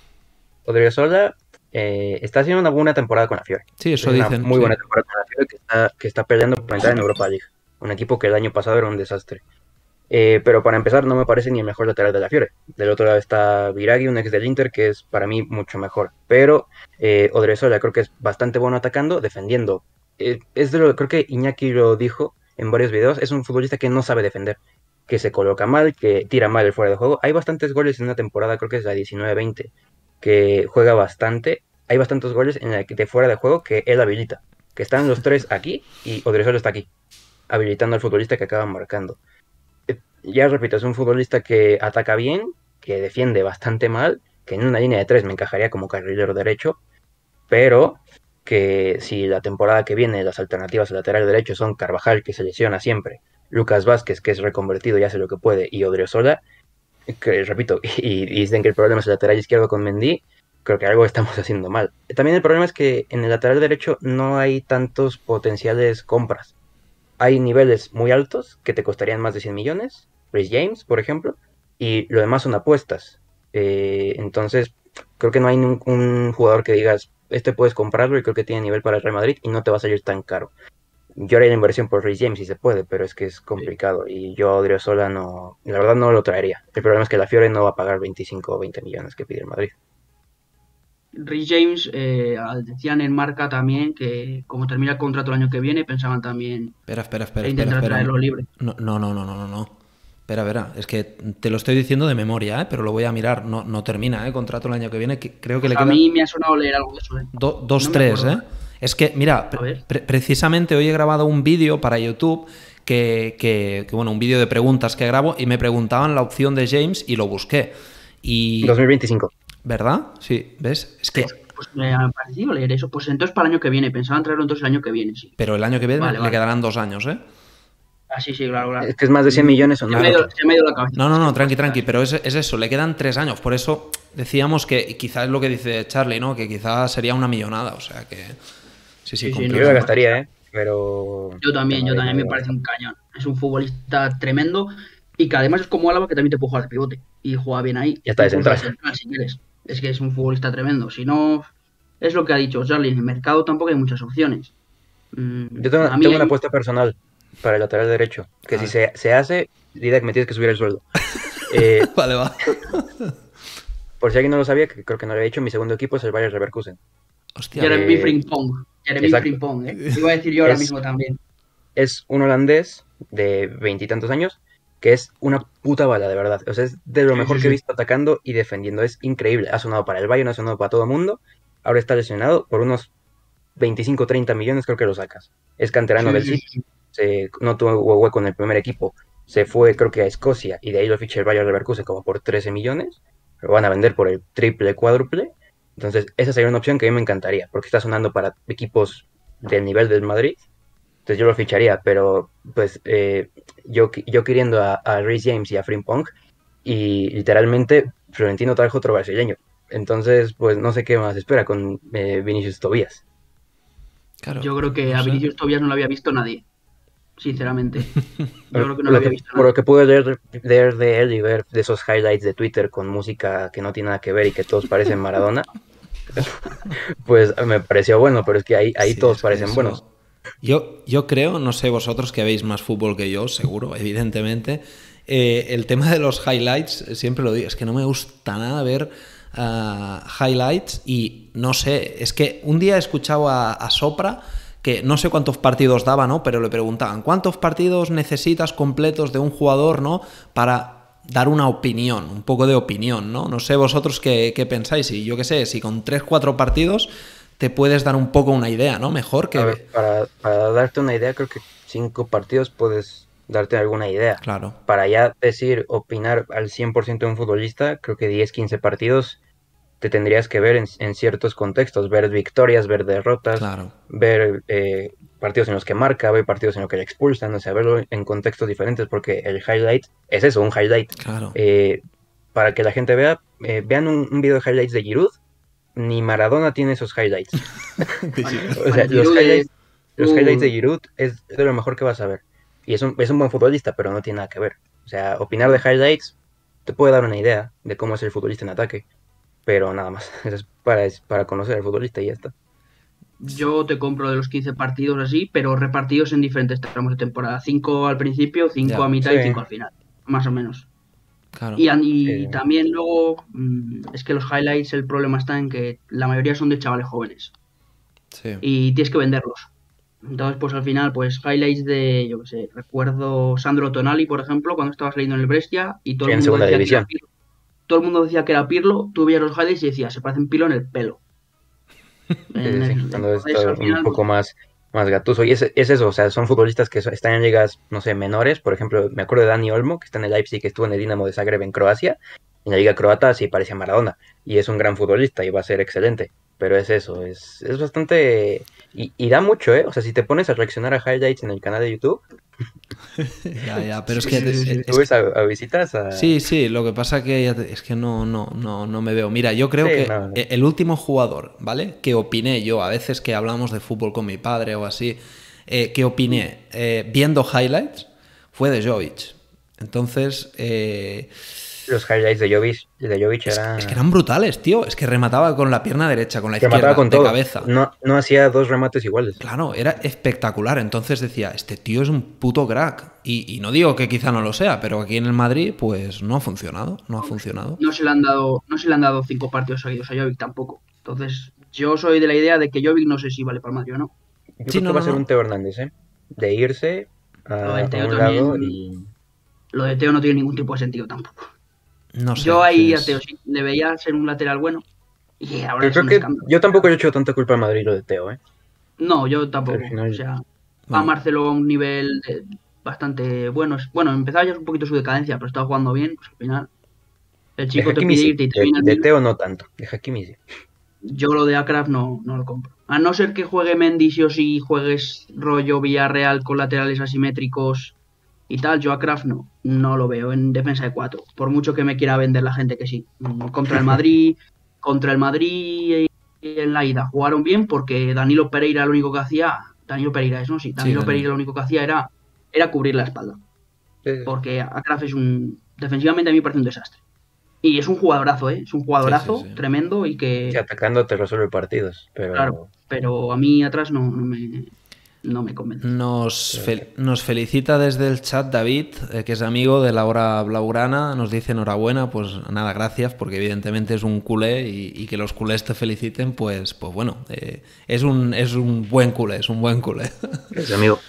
Speaker 3: Odriozola está haciendo una buena temporada con la Fiore.
Speaker 1: Sí,
Speaker 3: Es
Speaker 1: eso
Speaker 3: una
Speaker 1: dicen,
Speaker 3: muy
Speaker 1: sí.
Speaker 3: buena temporada con la Fiore que está peleando por entrar en Europa League. Un equipo que el año pasado era un desastre. Pero para empezar, no me parece ni el mejor lateral de la Fiore. Del otro lado está Biraghi, un ex del Inter, que es para mí mucho mejor. Pero Odriozola creo que es bastante bueno atacando, defendiendo. Creo que Iñaki lo dijo en varios videos, es un futbolista que no sabe defender, que se coloca mal, que tira mal el fuera de juego. Hay bastantes goles en una temporada, creo que es la 19-20, que juega bastante. Hay bastantes goles en la de fuera de juego que él habilita. Que están los tres aquí y Odriozola está aquí, habilitando al futbolista que acaba marcando. Ya repito, es un futbolista que ataca bien, que defiende bastante mal, que en una línea de tres me encajaría como carrilero derecho, pero que si la temporada que viene las alternativas al lateral derecho son Carvajal, que se lesiona siempre, Lucas Vázquez, que es reconvertido y hace lo que puede, y Odriozola, que repito, y dicen que el problema es el lateral izquierdo con Mendy, creo que algo estamos haciendo mal. También el problema es que en el lateral derecho no hay tantos potenciales compras. Hay niveles muy altos que te costarían más de 100 millones, Reece James, por ejemplo, y lo demás son apuestas. Entonces, creo que no hay un jugador que digas, este puedes comprarlo y creo que tiene nivel para el Real Madrid y no te va a salir tan caro. Yo haría la inversión por Reece James si se puede, pero es que es complicado y yo a Odriozola no, la verdad no lo traería. El problema es que la Fiore no va a pagar 25 o 20 millones que pide el Madrid.
Speaker 2: Rhys James, decían en Marca también que como termina el contrato el año que viene, pensaban también intentar
Speaker 1: Espera.
Speaker 2: traerlo libre.
Speaker 1: No. Espera. Es que te lo estoy diciendo de memoria, pero lo voy a mirar. No termina, Contrato el año que viene. Creo que
Speaker 2: Pues
Speaker 1: le
Speaker 2: a
Speaker 1: quedan
Speaker 2: mí me ha sonado leer algo de eso, ¿eh?
Speaker 1: dos,
Speaker 2: No me
Speaker 1: tres,
Speaker 2: acuerdo.
Speaker 1: Es que, mira,
Speaker 2: A ver.
Speaker 1: precisamente hoy he grabado un vídeo para YouTube bueno, un vídeo de preguntas que grabo y me preguntaban la opción de James y lo busqué. Y
Speaker 3: 2025.
Speaker 1: ¿verdad? Sí, ¿ves? Es que
Speaker 2: Pues me ha parecido leer eso. Pues entonces para el año que viene. Pensaban traerlo entonces el año que viene, sí.
Speaker 1: pero el año que viene
Speaker 2: Vale,
Speaker 1: le
Speaker 2: vale.
Speaker 1: quedarán 2 años,
Speaker 2: Ah, sí, claro, claro.
Speaker 3: Es que es más de 100 millones o
Speaker 2: Se me
Speaker 3: nada.
Speaker 2: ha ido la cabeza. Es que
Speaker 1: No,
Speaker 2: me
Speaker 1: tranqui,
Speaker 2: pasa
Speaker 1: pero es eso, le quedan 3 años. Por eso decíamos que quizás es lo que dice Charlie, ¿no? Que quizás sería una millonada, o sea que sí,
Speaker 2: Sí,
Speaker 3: Yo
Speaker 2: no,
Speaker 3: la
Speaker 2: no,
Speaker 1: complicado.
Speaker 3: gastaría, pero
Speaker 2: Yo
Speaker 3: el
Speaker 2: también
Speaker 3: Madrid no
Speaker 2: me
Speaker 3: lo va a
Speaker 2: parece
Speaker 3: gastar.
Speaker 2: un cañón. Es un futbolista tremendo, Y que además es como Álava, que también te puede jugar de pivote. Y juega bien ahí.
Speaker 3: Ya está de
Speaker 2: Incluso
Speaker 3: central.
Speaker 2: si quieres. Es que es un futbolista tremendo. Si no, es lo que ha dicho Charlie. En el mercado tampoco hay muchas opciones.
Speaker 3: Yo
Speaker 2: A mí
Speaker 3: tengo una
Speaker 2: ahí,
Speaker 3: apuesta personal para el lateral derecho, que
Speaker 1: A
Speaker 3: si
Speaker 1: ver.
Speaker 3: se hace, Didac me tienes que subir el sueldo. Eh,
Speaker 1: Vale, va.
Speaker 3: por si alguien no lo sabía, que creo que no lo había dicho, mi segundo equipo es el Bayer Leverkusen.
Speaker 1: Hostia.
Speaker 2: Jeremy
Speaker 3: Eh,
Speaker 2: Frimpong. Jeremy
Speaker 3: exacto.
Speaker 2: Frimpong, ¿eh? Iba a decir yo ahora
Speaker 3: Es,
Speaker 2: mismo también.
Speaker 3: es un holandés de veintitantos años que es una puta bala, de verdad. O sea, es de lo
Speaker 2: Sí,
Speaker 3: mejor
Speaker 2: sí,
Speaker 3: que he
Speaker 2: sí.
Speaker 3: visto atacando y defendiendo. Es increíble. Ha sonado para el Bayern, ha sonado para todo el mundo. Ahora está lesionado por unos 25 30 millones, creo que lo sacas. Es canterano
Speaker 2: Sí,
Speaker 3: del
Speaker 2: sí,
Speaker 3: City,
Speaker 2: sí.
Speaker 3: no tuvo hueco en el primer equipo. Se fue, creo que a Escocia, y de ahí lo ficha el Bayer Leverkusen como por 13 millones. Lo van a vender por el triple, cuádruple. Entonces, esa sería una opción que a mí me encantaría, porque está sonando para equipos del nivel del Madrid. Entonces yo lo ficharía, pero pues yo queriendo a Reece James y a Frimpong, y literalmente Florentino trajo otro brasileño. Entonces, pues no sé qué más espera con Vinicius Tobías.
Speaker 1: Claro,
Speaker 2: Yo creo que
Speaker 1: no
Speaker 2: a
Speaker 1: sé.
Speaker 2: Vinicius todavía no lo había visto nadie, sinceramente. Yo creo que no lo
Speaker 3: Lo
Speaker 2: había
Speaker 3: que,
Speaker 2: visto
Speaker 3: por lo
Speaker 2: nadie.
Speaker 3: que pude leer de él y ver de esos highlights de Twitter con música que no tiene nada que ver y que todos parecen Maradona, pues me pareció bueno, pero es que ahí
Speaker 1: Sí,
Speaker 3: todos
Speaker 1: es que
Speaker 3: parecen buenos.
Speaker 1: eso. Yo creo, no sé vosotros que veis más fútbol que yo, seguro, evidentemente. El tema de los highlights, siempre lo digo, es que no me gusta nada ver highlights y no sé, es que un día he escuchado a Sopra que no sé cuántos partidos daba, ¿no? Pero le preguntaban, ¿cuántos partidos necesitas completos de un jugador, ¿no? Para dar una opinión, un poco de opinión, ¿no? No sé vosotros qué pensáis, y yo qué sé, si con 3 4 partidos te puedes dar un poco una idea, ¿no? Mejor
Speaker 3: A ver,
Speaker 1: que...
Speaker 3: para darte una idea, creo que 5 partidos puedes darte alguna idea.
Speaker 1: Claro,
Speaker 3: Para ya decir, opinar al 100% de un futbolista, creo que 10 15 partidos te tendrías que ver en ciertos contextos, ver victorias, ver derrotas,
Speaker 1: claro.
Speaker 3: ver partidos en los que marca, ver partidos en los que le expulsan, o sea, verlo en contextos diferentes, porque el highlight es eso, un highlight.
Speaker 1: Claro.
Speaker 3: Eh, para que la gente vea, vean un video de highlights de Giroud, ni Maradona tiene esos highlights. O sea,
Speaker 2: Bueno, Giroud es...
Speaker 3: los highlights de
Speaker 2: Uh,
Speaker 3: Giroud es de lo mejor que vas a ver. Y es un buen futbolista, pero no tiene nada que ver. O sea, opinar de highlights te puede dar una idea de cómo es el futbolista en ataque, pero nada más. Eso es para conocer al futbolista y ya está.
Speaker 2: yo te compro de los 15 partidos así, pero repartidos en diferentes tramos de temporada. 5 al principio, 5 a
Speaker 1: Ya,
Speaker 2: mitad
Speaker 3: Sí,
Speaker 2: y 5 al final, más o menos.
Speaker 1: claro.
Speaker 2: Y
Speaker 3: sí.
Speaker 2: también luego, es que los highlights, el problema está en que la mayoría son de chavales jóvenes
Speaker 1: Sí.
Speaker 2: y tienes que venderlos. Entonces, pues al final, pues highlights de, yo qué sé, recuerdo Sandro Tonali, por ejemplo, cuando estaba saliendo en el Brescia y todo
Speaker 3: Sí,
Speaker 2: el
Speaker 3: en
Speaker 2: mundo
Speaker 3: segunda
Speaker 2: decía que era
Speaker 3: división.
Speaker 2: Pirlo. Todo el mundo decía que era Pirlo, tú veías los highlights y decías, se parecen Pirlo en el pelo.
Speaker 3: Sí, sí, sí. Cuando
Speaker 2: Entonces,
Speaker 3: está
Speaker 2: al
Speaker 3: un
Speaker 2: final, pues,
Speaker 3: poco más gatuso. Y es eso, o sea, son futbolistas que están en ligas, no sé, menores. Por ejemplo, me acuerdo de Dani Olmo, que está en el Leipzig, que estuvo en el Dinamo de Zagreb en Croacia. En la liga croata sí parecía Maradona. Y es un gran futbolista y va a ser excelente. Pero es eso, es bastante... Y da mucho, ¿eh? O sea, si te pones a reaccionar a highlights en el canal de YouTube,
Speaker 1: Ya, pero es
Speaker 2: sí,
Speaker 1: que...
Speaker 2: sí, sí, sí.
Speaker 3: tú ves a visitas a...
Speaker 1: Sí, sí, lo que pasa que es que no me veo. Mira, yo creo
Speaker 3: Sí,
Speaker 1: que
Speaker 3: no, no.
Speaker 1: el último jugador, ¿vale? Que opiné yo, a veces que hablamos de fútbol con mi padre o así, que opiné viendo highlights, fue de Jovic. Entonces,
Speaker 3: Los highlights de Jovic
Speaker 1: es que
Speaker 3: era...
Speaker 1: eran brutales, tío. Es que remataba con la pierna derecha, con la
Speaker 3: Remataba
Speaker 1: izquierda,
Speaker 3: con
Speaker 1: de
Speaker 3: todo.
Speaker 1: cabeza.
Speaker 3: No hacía dos remates iguales.
Speaker 1: Claro, era espectacular. Entonces decía, este tío es un puto crack. Y no digo que quizá no lo sea, pero aquí en el Madrid, pues no ha funcionado. No ha
Speaker 2: Hombre,
Speaker 1: funcionado.
Speaker 2: no se le han dado 5 partidos seguidos a Jovic tampoco. Entonces, yo soy de la idea de que Jovic no sé si vale para el Madrid o no.
Speaker 3: Yo
Speaker 1: Sí,
Speaker 3: creo que
Speaker 1: no,
Speaker 3: va a
Speaker 1: no,
Speaker 3: ser un
Speaker 1: no.
Speaker 3: Teo Hernández, ¿eh? De irse
Speaker 2: Lo del
Speaker 3: a
Speaker 2: Teo
Speaker 3: un lado
Speaker 2: también,
Speaker 3: y...
Speaker 2: lo de Teo no tiene ningún tipo de sentido tampoco.
Speaker 1: No
Speaker 2: Yo
Speaker 1: sé.
Speaker 2: ahí a Teo sí le veía ser un lateral bueno y ahora
Speaker 3: Pero
Speaker 2: es
Speaker 3: creo
Speaker 2: un
Speaker 3: que
Speaker 2: escándalo.
Speaker 3: yo tampoco le he hecho tanta culpa al Madrid lo de Teo, ¿eh?
Speaker 2: No, yo
Speaker 3: Al
Speaker 2: tampoco. O
Speaker 3: final...
Speaker 2: sea, va
Speaker 1: Bueno,
Speaker 2: Marcelo a un nivel bastante bueno. Bueno, empezaba ya un poquito su decadencia, pero estaba jugando bien. Pues al final, el
Speaker 3: De
Speaker 2: chico te
Speaker 3: Hakimi
Speaker 2: pide
Speaker 3: sí,
Speaker 2: irte y te viene el
Speaker 3: de
Speaker 2: Milan.
Speaker 3: Teo no tanto, de Hakimi sí.
Speaker 2: Yo lo de Akraf no lo compro. A no ser que juegue Mendy sí o sí, juegues rollo Villarreal con laterales asimétricos y tal, yo a Kraft no lo veo en defensa de 4. Por mucho que me quiera vender la gente que sí. Contra el Madrid en la ida jugaron bien porque Danilo Pereira lo único que hacía, Danilo Pereira es, ¿no? Sí,
Speaker 1: sí,
Speaker 2: Danilo
Speaker 1: Daniel.
Speaker 2: Pereira lo único que hacía era cubrir la espalda.
Speaker 3: Sí, sí.
Speaker 2: porque Akraf defensivamente a mí me parece un desastre. Y es un jugadorazo, ¿eh? Es un
Speaker 1: Sí, sí,
Speaker 2: jugadorazo
Speaker 1: sí.
Speaker 2: tremendo y
Speaker 3: Sí,
Speaker 2: que,
Speaker 3: atacando te resuelve partidos,
Speaker 2: claro, pero a mí atrás no me convence.
Speaker 1: Nos felicita desde el chat David, que es amigo de la hora blaugrana, nos dice enhorabuena, pues nada, gracias, porque evidentemente es un culé y que los culés te feliciten, pues bueno, es un buen culé, es un buen culé.
Speaker 3: es amigo.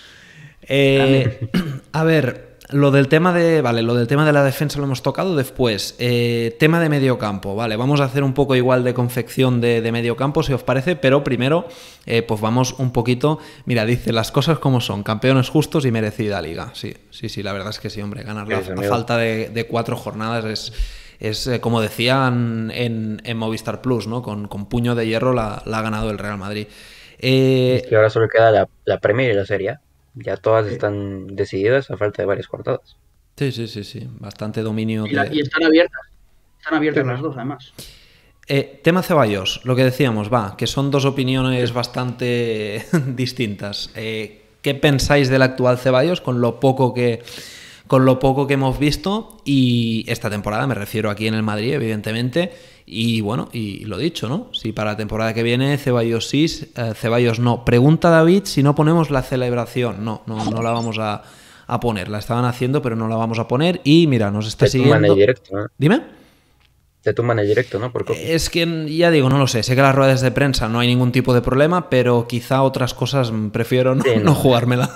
Speaker 1: A ver, lo del tema de la defensa lo hemos tocado después. Tema de medio campo, vale, vamos a hacer un poco igual de confección de medio campo, si os parece, pero primero, pues vamos un poquito. Mira, dice las cosas como son, campeones justos y merecida liga. Sí, la verdad es que sí, hombre, ganar a falta de 4 jornadas es como decían en Movistar Plus, ¿no? Con puño de hierro la ha ganado el Real Madrid.
Speaker 3: Es que ahora solo queda la Premier y la Serie A. Ya todas están decididas a falta de varias jornadas.
Speaker 1: Sí. Bastante dominio
Speaker 2: Y están abiertas las dos, además.
Speaker 1: Tema Ceballos, lo que decíamos, que son dos opiniones bastante distintas. ¿Qué pensáis del actual Ceballos con lo poco que hemos visto? Y esta temporada, me refiero aquí en el Madrid, evidentemente. Y bueno, y lo dicho, ¿no? Si para la temporada que viene Ceballos sí, Ceballos no. Pregunta David si no ponemos la celebración. No la vamos a poner. La estaban haciendo, pero no la vamos a poner. Y mira, nos está siguiendo.
Speaker 3: En el directo, ¿no?
Speaker 1: Dime.
Speaker 3: Te tumban el directo, ¿no? Por copia.
Speaker 1: Es que ya digo, no lo sé. Sé que las ruedas de prensa no hay ningún tipo de problema, pero quizá otras cosas prefiero no jugármela.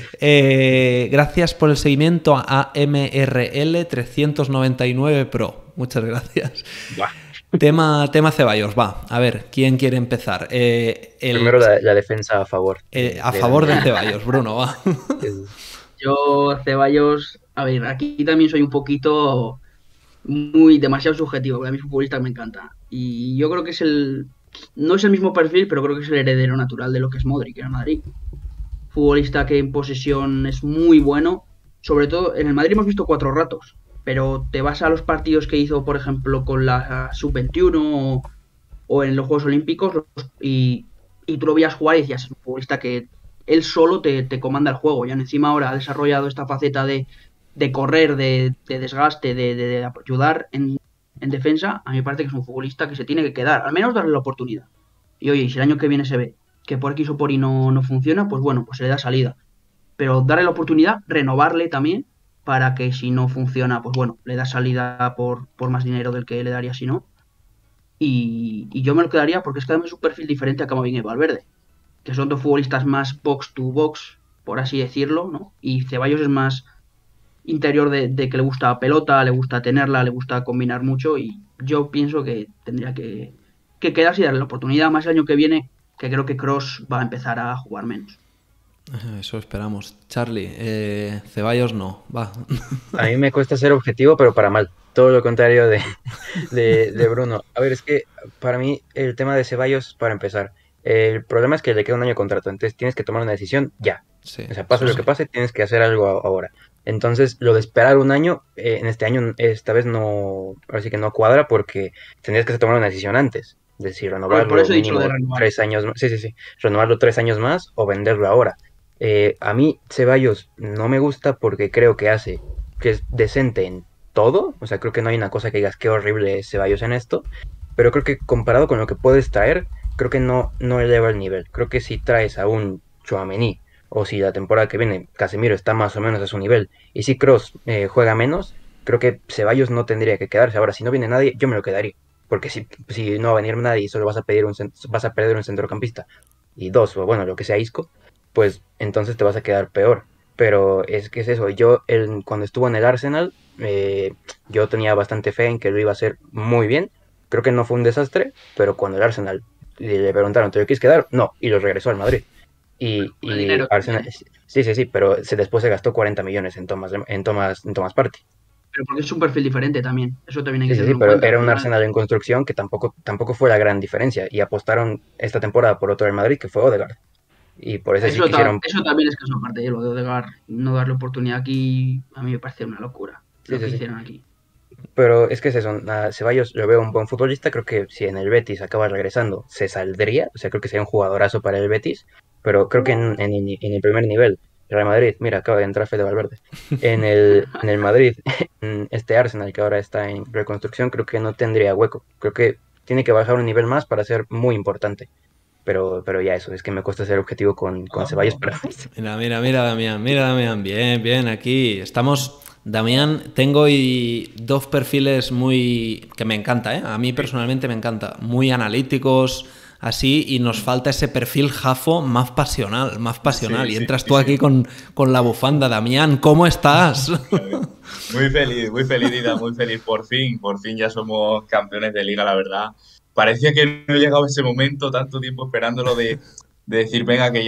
Speaker 1: Gracias por el seguimiento a MRL 399 Pro. Muchas gracias.
Speaker 3: Buah.
Speaker 1: Tema Ceballos, a ver, ¿quién quiere empezar?
Speaker 3: Primero la defensa a favor.
Speaker 1: A favor de Ceballos, Bruno, va.
Speaker 2: Yo, Ceballos, a ver, aquí también soy un poquito demasiado subjetivo, porque a mí futbolista me encanta. Y yo creo que no es el mismo perfil, pero creo que es el heredero natural de lo que es Modric en el Madrid. Futbolista que en posesión es muy bueno, sobre todo en el Madrid hemos visto 4 ratos, pero te vas a los partidos que hizo, por ejemplo, con la Sub-21 o en los Juegos Olímpicos y tú lo veías jugar y decías, es un futbolista que él solo te comanda el juego. Y encima ahora ha desarrollado esta faceta de correr, de desgaste, de ayudar en defensa. A mí me parece que es un futbolista que se tiene que quedar, al menos darle la oportunidad. Y oye, si el año que viene se ve que por X o por Y no funciona, pues bueno, pues se le da salida. Pero darle la oportunidad, renovarle también, para que si no funciona, pues bueno, le da salida por más dinero del que le daría si no. Y yo me lo quedaría porque es que además es un perfil diferente a Camavinga y Valverde, que son dos futbolistas más box to box, por así decirlo, ¿no? Y Ceballos es más interior de que le gusta pelota, le gusta tenerla, le gusta combinar mucho, y yo pienso que tendría que quedarse y darle la oportunidad más el año que viene, que creo que Kroos va a empezar a jugar menos.
Speaker 1: Eso esperamos. Charlie, Ceballos no, va.
Speaker 3: A mí me cuesta ser objetivo, pero para mal. Todo lo contrario de Bruno. A ver, es que para mí el tema de Ceballos, para empezar, el problema es que le queda un año de contrato, entonces tienes que tomar una decisión ya.
Speaker 1: Sí,
Speaker 3: o sea, pase lo que pase, tienes que hacer algo ahora. Entonces, lo de esperar un año, en este año, esta vez no, ahora sí que no cuadra porque tendrías que tomar una decisión antes. Es decir, renovarlo
Speaker 2: por eso he dicho
Speaker 3: mínimo
Speaker 2: de renovar.
Speaker 3: 3 años más. Sí. Renovarlo 3 años más o venderlo ahora. A mí Ceballos no me gusta porque creo que es decente en todo. O sea, creo que no hay una cosa que digas qué horrible es Ceballos en esto. Pero creo que comparado con lo que puedes traer, creo que no eleva el nivel. Creo que si traes a un Tchouaméni, o si la temporada que viene Casemiro está más o menos a su nivel, y si Kroos juega menos, creo que Ceballos no tendría que quedarse. Ahora, si no viene nadie, yo me lo quedaría. Porque si no va a venir nadie y solo vas a perder un centrocampista y 2, o bueno, lo que sea Isco, pues entonces te vas a quedar peor. Pero es que es eso. Cuando estuvo en el Arsenal, yo tenía bastante fe en que lo iba a hacer muy bien. Creo que no fue un desastre, pero cuando el Arsenal le preguntaron, ¿te lo quieres quedar? No, y lo regresó al Madrid. Y Arsenal, sí, pero después se gastó 40 millones en Thomas Partey.
Speaker 2: Pero porque es un perfil diferente también. Eso también hay que
Speaker 3: tenerlo en cuenta. Pero era un Arsenal en construcción que tampoco fue la gran diferencia. Y apostaron esta temporada por otro del Madrid, que fue Odegaard. Y por eso
Speaker 2: eso también es caso aparte. Lo de Odegaard, no darle oportunidad aquí, a mí me parece una locura. Lo que hicieron aquí.
Speaker 3: Pero es que es eso. Ceballos lo veo un buen futbolista. Creo que si en el Betis acaba regresando, se saldría. O sea, creo que sería un jugadorazo para el Betis. Pero creo que en el primer nivel Real Madrid, mira, acaba de entrar Fede Valverde. En el Madrid, este Arsenal que ahora está en reconstrucción, creo que no tendría hueco. Creo que tiene que bajar un nivel más para ser muy importante. Pero ya eso, es que me cuesta ser objetivo con Ceballos, pero
Speaker 1: Mira, Damián, bien, bien, aquí estamos. Damián, tengo y dos perfiles muy que me encanta, ¿eh? A mí personalmente me encanta, muy analíticos, así, y nos falta ese perfil Jafo más pasional, más pasional. Y entras tú aquí con la bufanda, Damián, ¿cómo estás?
Speaker 4: Muy feliz, Ida, muy feliz. Por fin ya somos campeones de liga, la verdad. Parecía que no llegaba ese momento, tanto tiempo esperándolo de decir, venga, que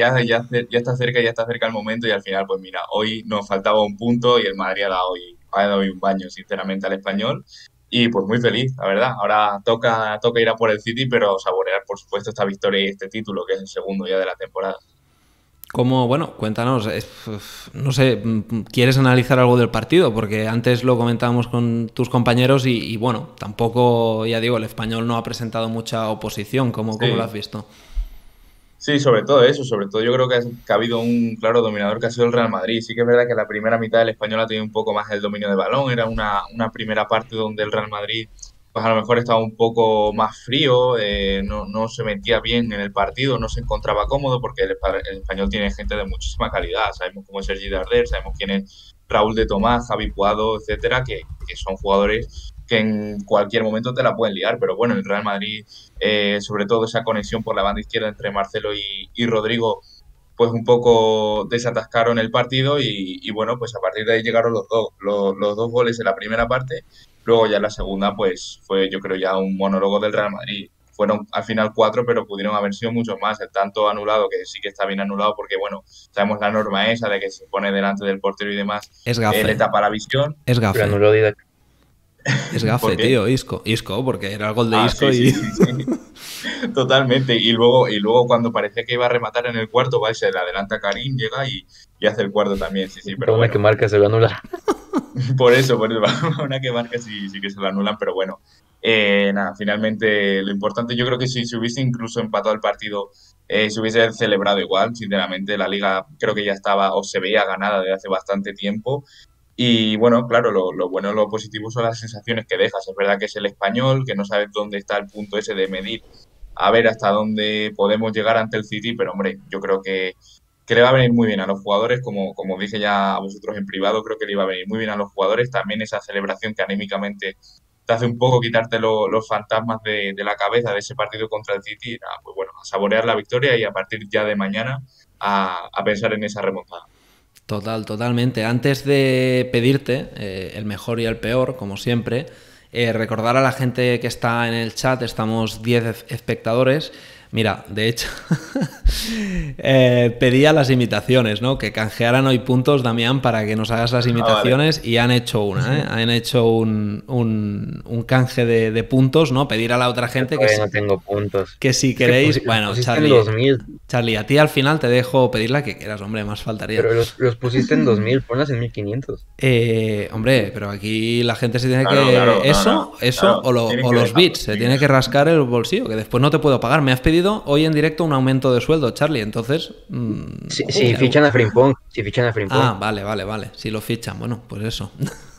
Speaker 4: ya está cerca el momento y al final, pues mira, hoy nos faltaba un punto y el Madrid ha dado hoy un baño, sinceramente, al Español. Y pues muy feliz, la verdad. Ahora toca ir a por el City, pero saborear, por supuesto, esta victoria y este título, que es el segundo ya de la temporada.
Speaker 1: ¿Cómo, bueno, cuéntanos, no sé, ¿quieres analizar algo del partido? Porque antes lo comentábamos con tus compañeros y bueno, tampoco, ya digo, el Español no ha presentado mucha oposición, ¿cómo lo has
Speaker 4: Sí,
Speaker 1: visto?
Speaker 4: sí, sobre todo eso, sobre todo yo creo que ha habido un claro dominador que ha sido el Real Madrid. Sí que es verdad que la primera mitad del Español ha tenido un poco más el dominio de balón, era una primera parte donde el Real Madrid pues a lo mejor estaba un poco más frío, no se metía bien en el partido, no se encontraba cómodo porque el Español tiene gente de muchísima calidad, sabemos cómo es Sergi Darder, sabemos quién es Raúl de Tomás, Javi Puado, etcétera, que son jugadores que en cualquier momento te la pueden liar, pero bueno, el Real Madrid sobre todo esa conexión por la banda izquierda entre Marcelo y Rodrigo, pues un poco desatascaron el partido y bueno, pues a partir de ahí llegaron los dos goles en la primera parte, luego ya en la segunda pues fue yo creo ya un monólogo del Real Madrid. Fueron al final cuatro, pero pudieron haber sido muchos más. El tanto anulado, que sí que está bien anulado, porque bueno, sabemos la norma esa de que se pone delante del portero y demás,
Speaker 1: Es
Speaker 4: le
Speaker 1: gafe,
Speaker 4: tapa la visión.
Speaker 1: es
Speaker 3: lo
Speaker 1: gafe,
Speaker 3: anuló Didac.
Speaker 1: es
Speaker 4: ¿Por
Speaker 1: gafe,
Speaker 4: qué?
Speaker 1: tío, Isco, porque era el gol de
Speaker 4: Ah,
Speaker 1: Isco
Speaker 4: sí, sí,
Speaker 1: y...
Speaker 4: sí, sí. Totalmente. Y luego cuando parecía que iba a rematar en el cuarto, va y se le adelanta a Karim, llega y hace el cuarto también, sí, sí, pero
Speaker 3: Una que
Speaker 4: bueno.
Speaker 3: marca se lo anula.
Speaker 4: Por eso, una que marca sí que se la anulan, pero bueno. Nada, finalmente lo importante, yo creo que si se hubiese incluso empatado el partido, se hubiese celebrado igual, sinceramente. La liga creo que ya estaba o se veía ganada desde hace bastante tiempo. Y bueno, claro, lo bueno, lo positivo son las sensaciones que dejas. Es verdad que es el Español, que no sabes dónde está el punto ese de medir, a ver hasta dónde podemos llegar ante el City, pero hombre, yo creo que le va a venir muy bien a los jugadores, como dije ya a vosotros en privado, creo que le iba a venir muy bien a los jugadores. También esa celebración que anímicamente te hace un poco quitarte los fantasmas de la cabeza de ese partido contra el City. Y nada, pues bueno, a saborear la victoria y a partir ya de mañana a pensar en esa remontada.
Speaker 1: Totalmente. Antes de pedirte el mejor y el peor, como siempre, recordar a la gente que está en el chat, estamos 10 espectadores. Mira, de hecho, pedía las imitaciones, ¿no? Que canjearan hoy puntos, Damián, para que nos hagas las
Speaker 4: Ah, vale.
Speaker 1: imitaciones y han hecho una, ¿eh? Han hecho un canje de puntos, ¿no? Pedir a la otra
Speaker 3: Yo
Speaker 1: gente
Speaker 3: todavía no tengo puntos.
Speaker 1: que si
Speaker 3: Es que
Speaker 1: queréis...
Speaker 3: los
Speaker 1: Bueno,
Speaker 3: pusiste en 2000,
Speaker 1: Charlie, a ti al final te dejo pedir la que quieras, hombre, más faltaría.
Speaker 3: pero los pusiste en 2000, ponlas en 1500.
Speaker 1: Hombre, pero aquí la gente se tiene
Speaker 4: Claro,
Speaker 1: que...
Speaker 4: claro, no, no,
Speaker 1: Eso
Speaker 4: claro, tienen
Speaker 1: o
Speaker 4: que
Speaker 1: los
Speaker 4: dejarlo,
Speaker 1: bits, se
Speaker 4: tienen que
Speaker 1: tiene que
Speaker 4: dejarlo.
Speaker 1: rascar el bolsillo, que después no te puedo pagar. Me has pedido hoy en directo un aumento de sueldo, Charlie, entonces...
Speaker 3: Si,
Speaker 1: ¿qué
Speaker 3: si
Speaker 1: hago?
Speaker 3: fichan a Frimpong, si fichan a Frimpong.
Speaker 1: Ah, vale. Si lo fichan, bueno, pues eso.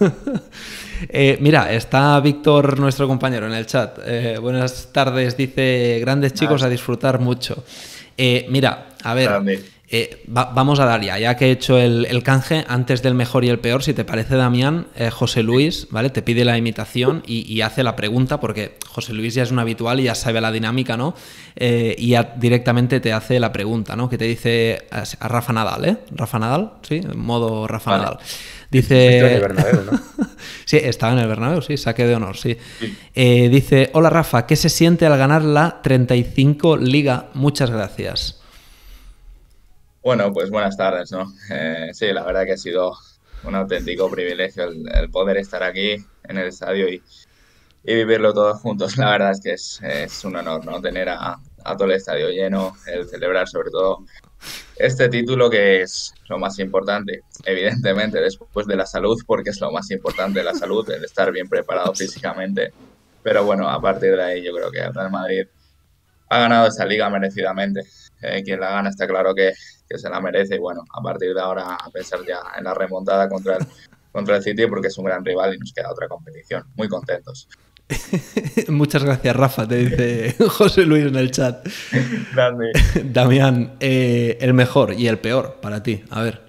Speaker 1: Mira, está Víctor, nuestro compañero, en el chat. Buenas tardes, dice, grandes chicos, a
Speaker 4: Más
Speaker 1: disfrutar mucho. Mira, a ver,
Speaker 4: grande.
Speaker 1: vamos a dar ya que he hecho el canje antes del mejor y el peor, si te parece, Damián, José Luis, ¿vale? Te pide la imitación y hace la pregunta, porque José Luis ya es un habitual y ya sabe la dinámica, ¿no? Y ya directamente te hace la pregunta, ¿no? Que te dice a Rafa Nadal, ¿eh? Rafa Nadal, sí, en modo Rafa
Speaker 4: Vale.
Speaker 1: Nadal.
Speaker 3: Esto en el
Speaker 1: Dice...
Speaker 3: Bernabéu, ¿no?
Speaker 1: Sí, estaba en el Bernabéu, sí, saque de honor, sí.
Speaker 4: Sí.
Speaker 1: Dice, hola Rafa, ¿qué se siente al ganar la 35 Liga? Muchas gracias.
Speaker 4: Bueno, pues buenas tardes, ¿no? Sí, la verdad que ha sido un auténtico privilegio el poder estar aquí en el estadio y vivirlo todos juntos. La verdad es que es un honor, ¿no? Tener a todo el estadio lleno, el celebrar sobre todo este título que es lo más importante, evidentemente, después de la salud, porque es lo más importante, la salud, el estar bien preparado físicamente. Pero bueno, a partir de ahí yo creo que el Real Madrid ha ganado esta liga merecidamente. Quien la gana está claro que se la merece. Y bueno, a partir de ahora a pensar ya en la remontada contra el City porque es un gran rival y nos queda otra competición. Muy contentos.
Speaker 1: Muchas gracias, Rafa, te dice José Luis en el chat.
Speaker 4: Grande.
Speaker 1: Damián, el mejor y el peor para ti, a ver.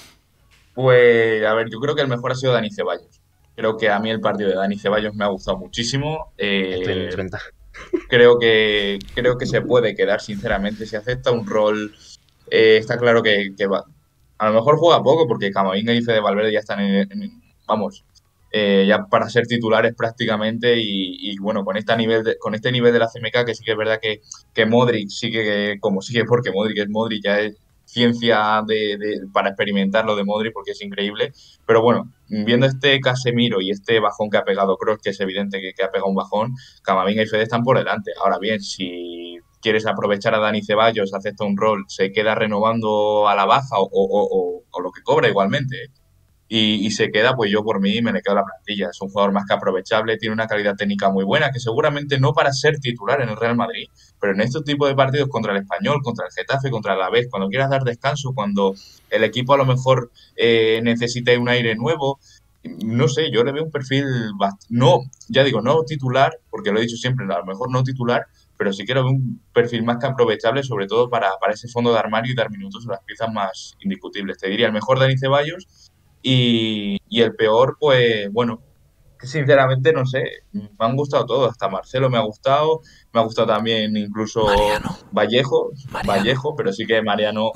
Speaker 4: Pues, a ver, yo creo que el mejor ha sido Dani Ceballos. Creo que a mí el partido de Dani Ceballos me ha gustado muchísimo.
Speaker 3: Estoy en desventaja.
Speaker 4: Creo que se puede quedar, sinceramente, si acepta un rol. Está claro que va. A lo mejor juega poco porque Camavinga y Fede Valverde ya están vamos, ya para ser titulares prácticamente y bueno, con este nivel de la CMK que sí que es verdad que Modric sigue como sigue porque Modric ya es ciencia para experimentar lo de Modric porque es increíble, pero bueno, viendo este Casemiro y este bajón que ha pegado Kroos, que es evidente que ha pegado un bajón, Camavinga y Fede están por delante. Ahora bien, si quieres aprovechar a Dani Ceballos, acepta un rol, se queda renovando a la baja o lo que cobra igualmente, y se queda, pues yo por mí me le quedo la plantilla. Es un jugador más que aprovechable, tiene una calidad técnica muy buena, que seguramente no para ser titular en el Real Madrid, pero en estos tipos de partidos contra el Español, contra el Getafe, contra el Alavés, cuando quieras dar descanso, cuando el equipo a lo mejor necesite un aire nuevo, no sé, yo le veo un perfil, no, ya digo, no titular, porque lo he dicho siempre, a lo mejor no titular, pero sí quiero ver un perfil más que aprovechable, sobre todo para ese fondo de armario y dar minutos a las piezas más indiscutibles. Te diría el mejor Dani Ceballos y el peor, pues bueno, sinceramente no sé, me han gustado todos, hasta Marcelo me ha gustado también incluso Vallejo, pero sí que Mariano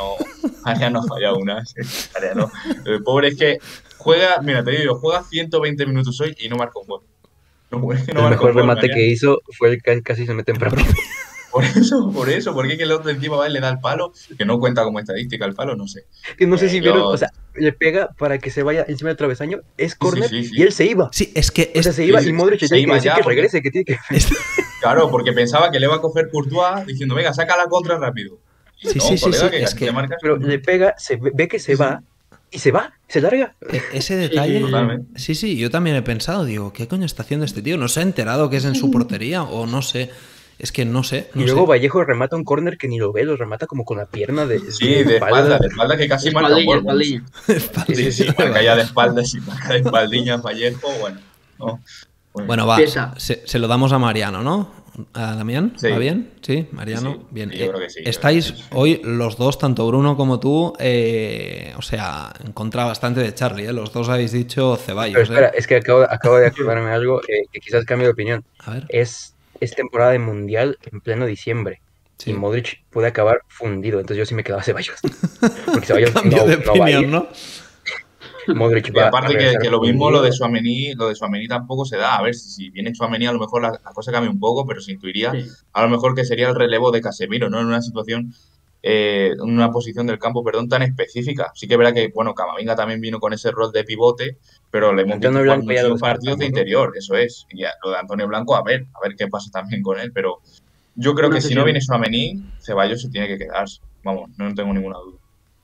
Speaker 4: ha fallado una, sí, Mariano. El pobre es que mira, te digo, juega 120 minutos hoy y no marca un gol.
Speaker 3: El mejor remate que hizo fue el que casi se mete en partido.
Speaker 4: Por eso, porque es que el otro encima va y le da el palo, que no cuenta como estadística el palo, no sé.
Speaker 3: Que no sé si vieron, o sea, le pega para que se vaya encima del travesaño, es córner
Speaker 4: sí.
Speaker 3: y él se iba.
Speaker 1: Sí, es que...
Speaker 3: O sea, se iba y Modric tiene que decir que regrese, que tiene que...
Speaker 4: Claro, porque pensaba que le iba a coger Courtois diciendo, venga, saca la contra rápido.
Speaker 1: Sí, es que...
Speaker 3: Pero le pega, ve que se va y se larga.
Speaker 1: Ese detalle... Sí, yo también he pensado, digo, ¿qué coño está haciendo este tío? ¿No se ha enterado que es en su portería? O no sé... Es que no sé.
Speaker 3: Y luego Vallejo remata un córner que ni lo ve, lo remata como con la pierna de
Speaker 4: espalda que casi marca un gol. Sí, marca ya de espaldas y marca de espaldiñas Vallejo, bueno. No.
Speaker 1: Bueno, va, se lo damos a Mariano, ¿no? ¿A Damián?
Speaker 4: Sí.
Speaker 1: ¿Va bien? Sí, Mariano,
Speaker 4: sí.
Speaker 1: bien.
Speaker 4: Sí, yo creo que sí,
Speaker 1: estáis hoy los dos, tanto Bruno como tú, o sea, en contra bastante de Charlie, ¿eh? Los dos habéis dicho Ceballos.
Speaker 3: Pero espera, es que acabo de acordarme de algo que quizás cambie de opinión.
Speaker 1: A ver.
Speaker 3: Es temporada de mundial en pleno diciembre. Sí. Y Modric puede acabar fundido. Entonces yo sí me quedaba Ceballos. Porque Ceballos
Speaker 1: cambio de opinión, ¿no?
Speaker 3: Modric
Speaker 4: va aparte que lo mismo lo de Tchouaméni tampoco se da. A ver, si viene Tchouaméni a lo mejor la cosa cambia un poco, pero se intuiría a lo mejor que sería el relevo de Casemiro, ¿no? En una situación, en una posición del campo, tan específica. Sí que es verdad que, bueno, Camavinga también vino con ese rol de pivote, pero le hemos visto muchos partidos de interior, eso es. Y ya, lo de Antonio Blanco, a ver qué pasa también con él, pero yo creo que si no viene Tchouaméni, Ceballos se tiene que quedar. Vamos, no tengo ninguna duda.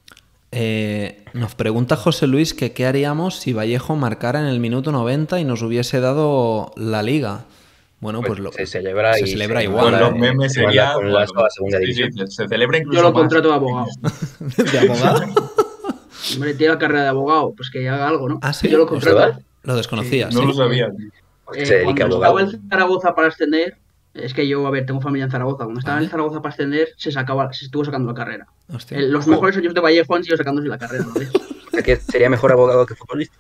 Speaker 1: Nos pregunta José Luis que qué haríamos si Vallejo marcara en el minuto 90 y nos hubiese dado la liga. Bueno, pues
Speaker 3: se celebra
Speaker 1: igual.
Speaker 4: Los memes serían
Speaker 3: con la segunda división.
Speaker 4: Se celebra incluso.
Speaker 2: Yo lo contrato de abogado.
Speaker 1: ¿De abogado?
Speaker 2: Hombre, tiene la carrera de abogado, pues que haga algo, ¿no?
Speaker 1: Ah, sí.
Speaker 2: Yo lo contrato.
Speaker 1: Lo desconocías.
Speaker 4: No lo sabía.
Speaker 2: Cuando estaba en Zaragoza para ascender, es que yo, tengo familia en Zaragoza. Cuando estaba en Zaragoza para ascender, se estuvo sacando la carrera. Los mejores años de Vallejo han sido sacándose la carrera, ¿no?
Speaker 3: O sea, que sería mejor abogado que futbolista.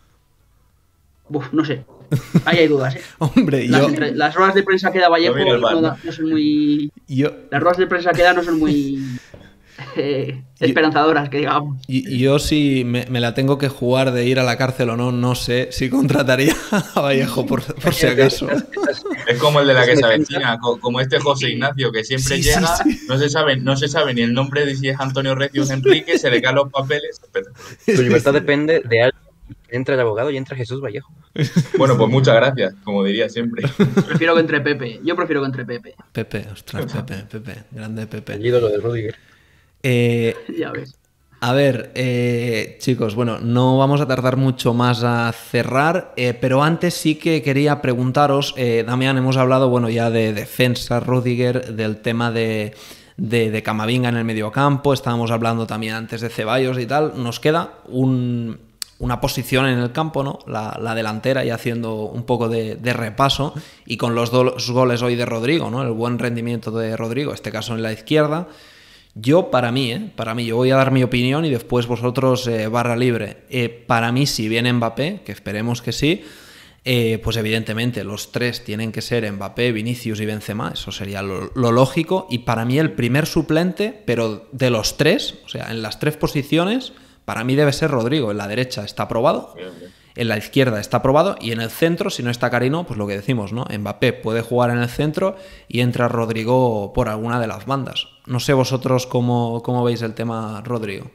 Speaker 2: No sé. Ahí hay dudas, ¿eh?
Speaker 1: Hombre,
Speaker 2: las ruedas de prensa que da Vallejo no son muy... Las ruedas de prensa que da no son muy... esperanzadoras, que digamos.
Speaker 1: Yo si me la tengo que jugar de ir a la cárcel o no sé si contrataría a Vallejo por si acaso.
Speaker 4: Es como el de la que se avecina, como este José Ignacio que siempre llega, sí. No se sabe ni el nombre de si es Antonio Recio o Enrique, se le caen los papeles.
Speaker 3: Tu libertad depende de alguien. Entra el abogado y entra Jesús Vallejo.
Speaker 4: Bueno, pues muchas gracias, como diría siempre.
Speaker 2: Prefiero que entre Pepe. Yo prefiero que entre Pepe.
Speaker 1: Pepe, ostras, Pepe. Grande Pepe.
Speaker 3: El ídolo de Rudiger.
Speaker 2: Ya ves.
Speaker 1: A ver, chicos, bueno, no vamos a tardar mucho más a cerrar, pero antes sí que quería preguntaros, Damián, hemos hablado, bueno, ya de defensa, Rüdiger, del tema de Camavinga en el mediocampo, estábamos hablando también antes de Ceballos y tal, nos queda una posición en el campo, ¿no? La delantera, y haciendo un poco de repaso, y con los dos goles hoy de Rodrigo, ¿no? El buen rendimiento de Rodrigo, este caso en la izquierda. Para mí, yo voy a dar mi opinión y después vosotros barra libre. Para mí, si viene Mbappé, que esperemos que sí, pues evidentemente los tres tienen que ser Mbappé, Vinicius y Benzema, eso sería lo lógico. Y para mí el primer suplente, pero de los tres, o sea, en las tres posiciones, para mí debe ser Rodrigo. En la derecha está aprobado, en la izquierda está aprobado, y en el centro, si no está Carino, pues lo que decimos, ¿no? Mbappé puede jugar en el centro y entra Rodrigo por alguna de las bandas. No sé vosotros cómo veis el tema Rodrigo.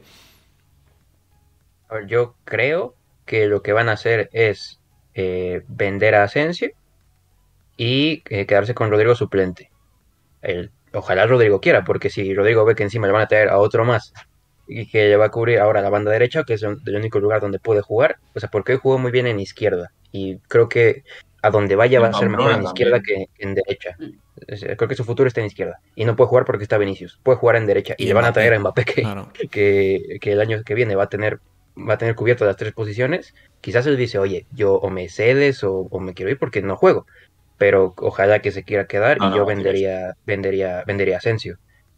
Speaker 3: A ver, yo creo que lo que van a hacer es vender a Asensio y quedarse con Rodrigo suplente. Ojalá Rodrigo quiera, porque si Rodrigo ve que encima le van a traer a otro más y que le va a cubrir ahora la banda derecha, que es el único lugar donde puede jugar, o sea, porque hoy jugó muy bien en izquierda, y creo que a donde vaya va a ser mejor en izquierda que en derecha. Creo que su futuro está en izquierda, y no puede jugar porque está Vinicius, puede jugar en derecha, y le van a traer a Mbappé que el año que viene va a tener cubiertas las tres posiciones. Quizás él dice, oye, yo o me cedes o me quiero ir porque no juego, pero ojalá que se quiera quedar, y yo vendería a Asensio.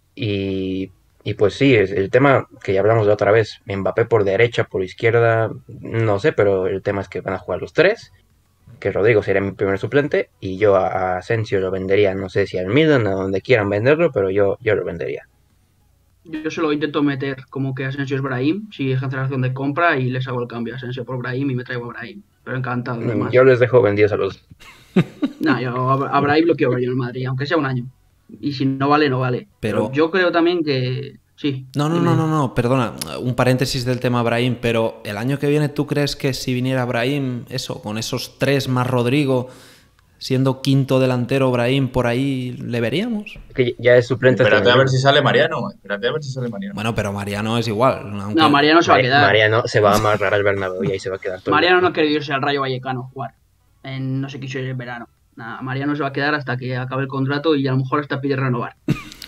Speaker 3: Y pues sí, es el tema que ya hablamos de otra vez, Mbappé por derecha, por izquierda, no sé, pero el tema es que van a jugar los tres, que Rodrigo sería mi primer suplente, y yo a Asensio lo vendería, no sé si al Milan, a donde quieran venderlo, pero yo lo vendería.
Speaker 2: Yo se lo intento meter como que Asensio es Brahim, si es cancelación de compra, y les hago el cambio a Asensio por Brahim y me traigo a Brahim. Pero encantado, además.
Speaker 3: Yo les dejo vendidos a los...
Speaker 2: No, yo a Brahim lo quiero ver yo en el Madrid, aunque sea un año. Y si no vale, no vale. Pero yo creo también que... Sí.
Speaker 1: No, perdona, un paréntesis del tema Brahim, pero el año que viene, ¿tú crees que si viniera Brahim, eso, con esos tres más Rodrigo, siendo quinto delantero Brahim, por ahí le veríamos?
Speaker 3: Que ya es suplente.
Speaker 4: Espérate a ver si sale Mariano.
Speaker 1: Bueno, pero Mariano es igual.
Speaker 2: Aunque... No, Mariano se va a quedar.
Speaker 3: Mariano se va a amarrar al Bernabéu y ahí se va a quedar todo.
Speaker 2: Mariano no ha querido irse al Rayo Vallecano a jugar. No se quiso ir en verano. Nada, Mariano se va a quedar hasta que acabe el contrato, y a lo mejor hasta pide renovar.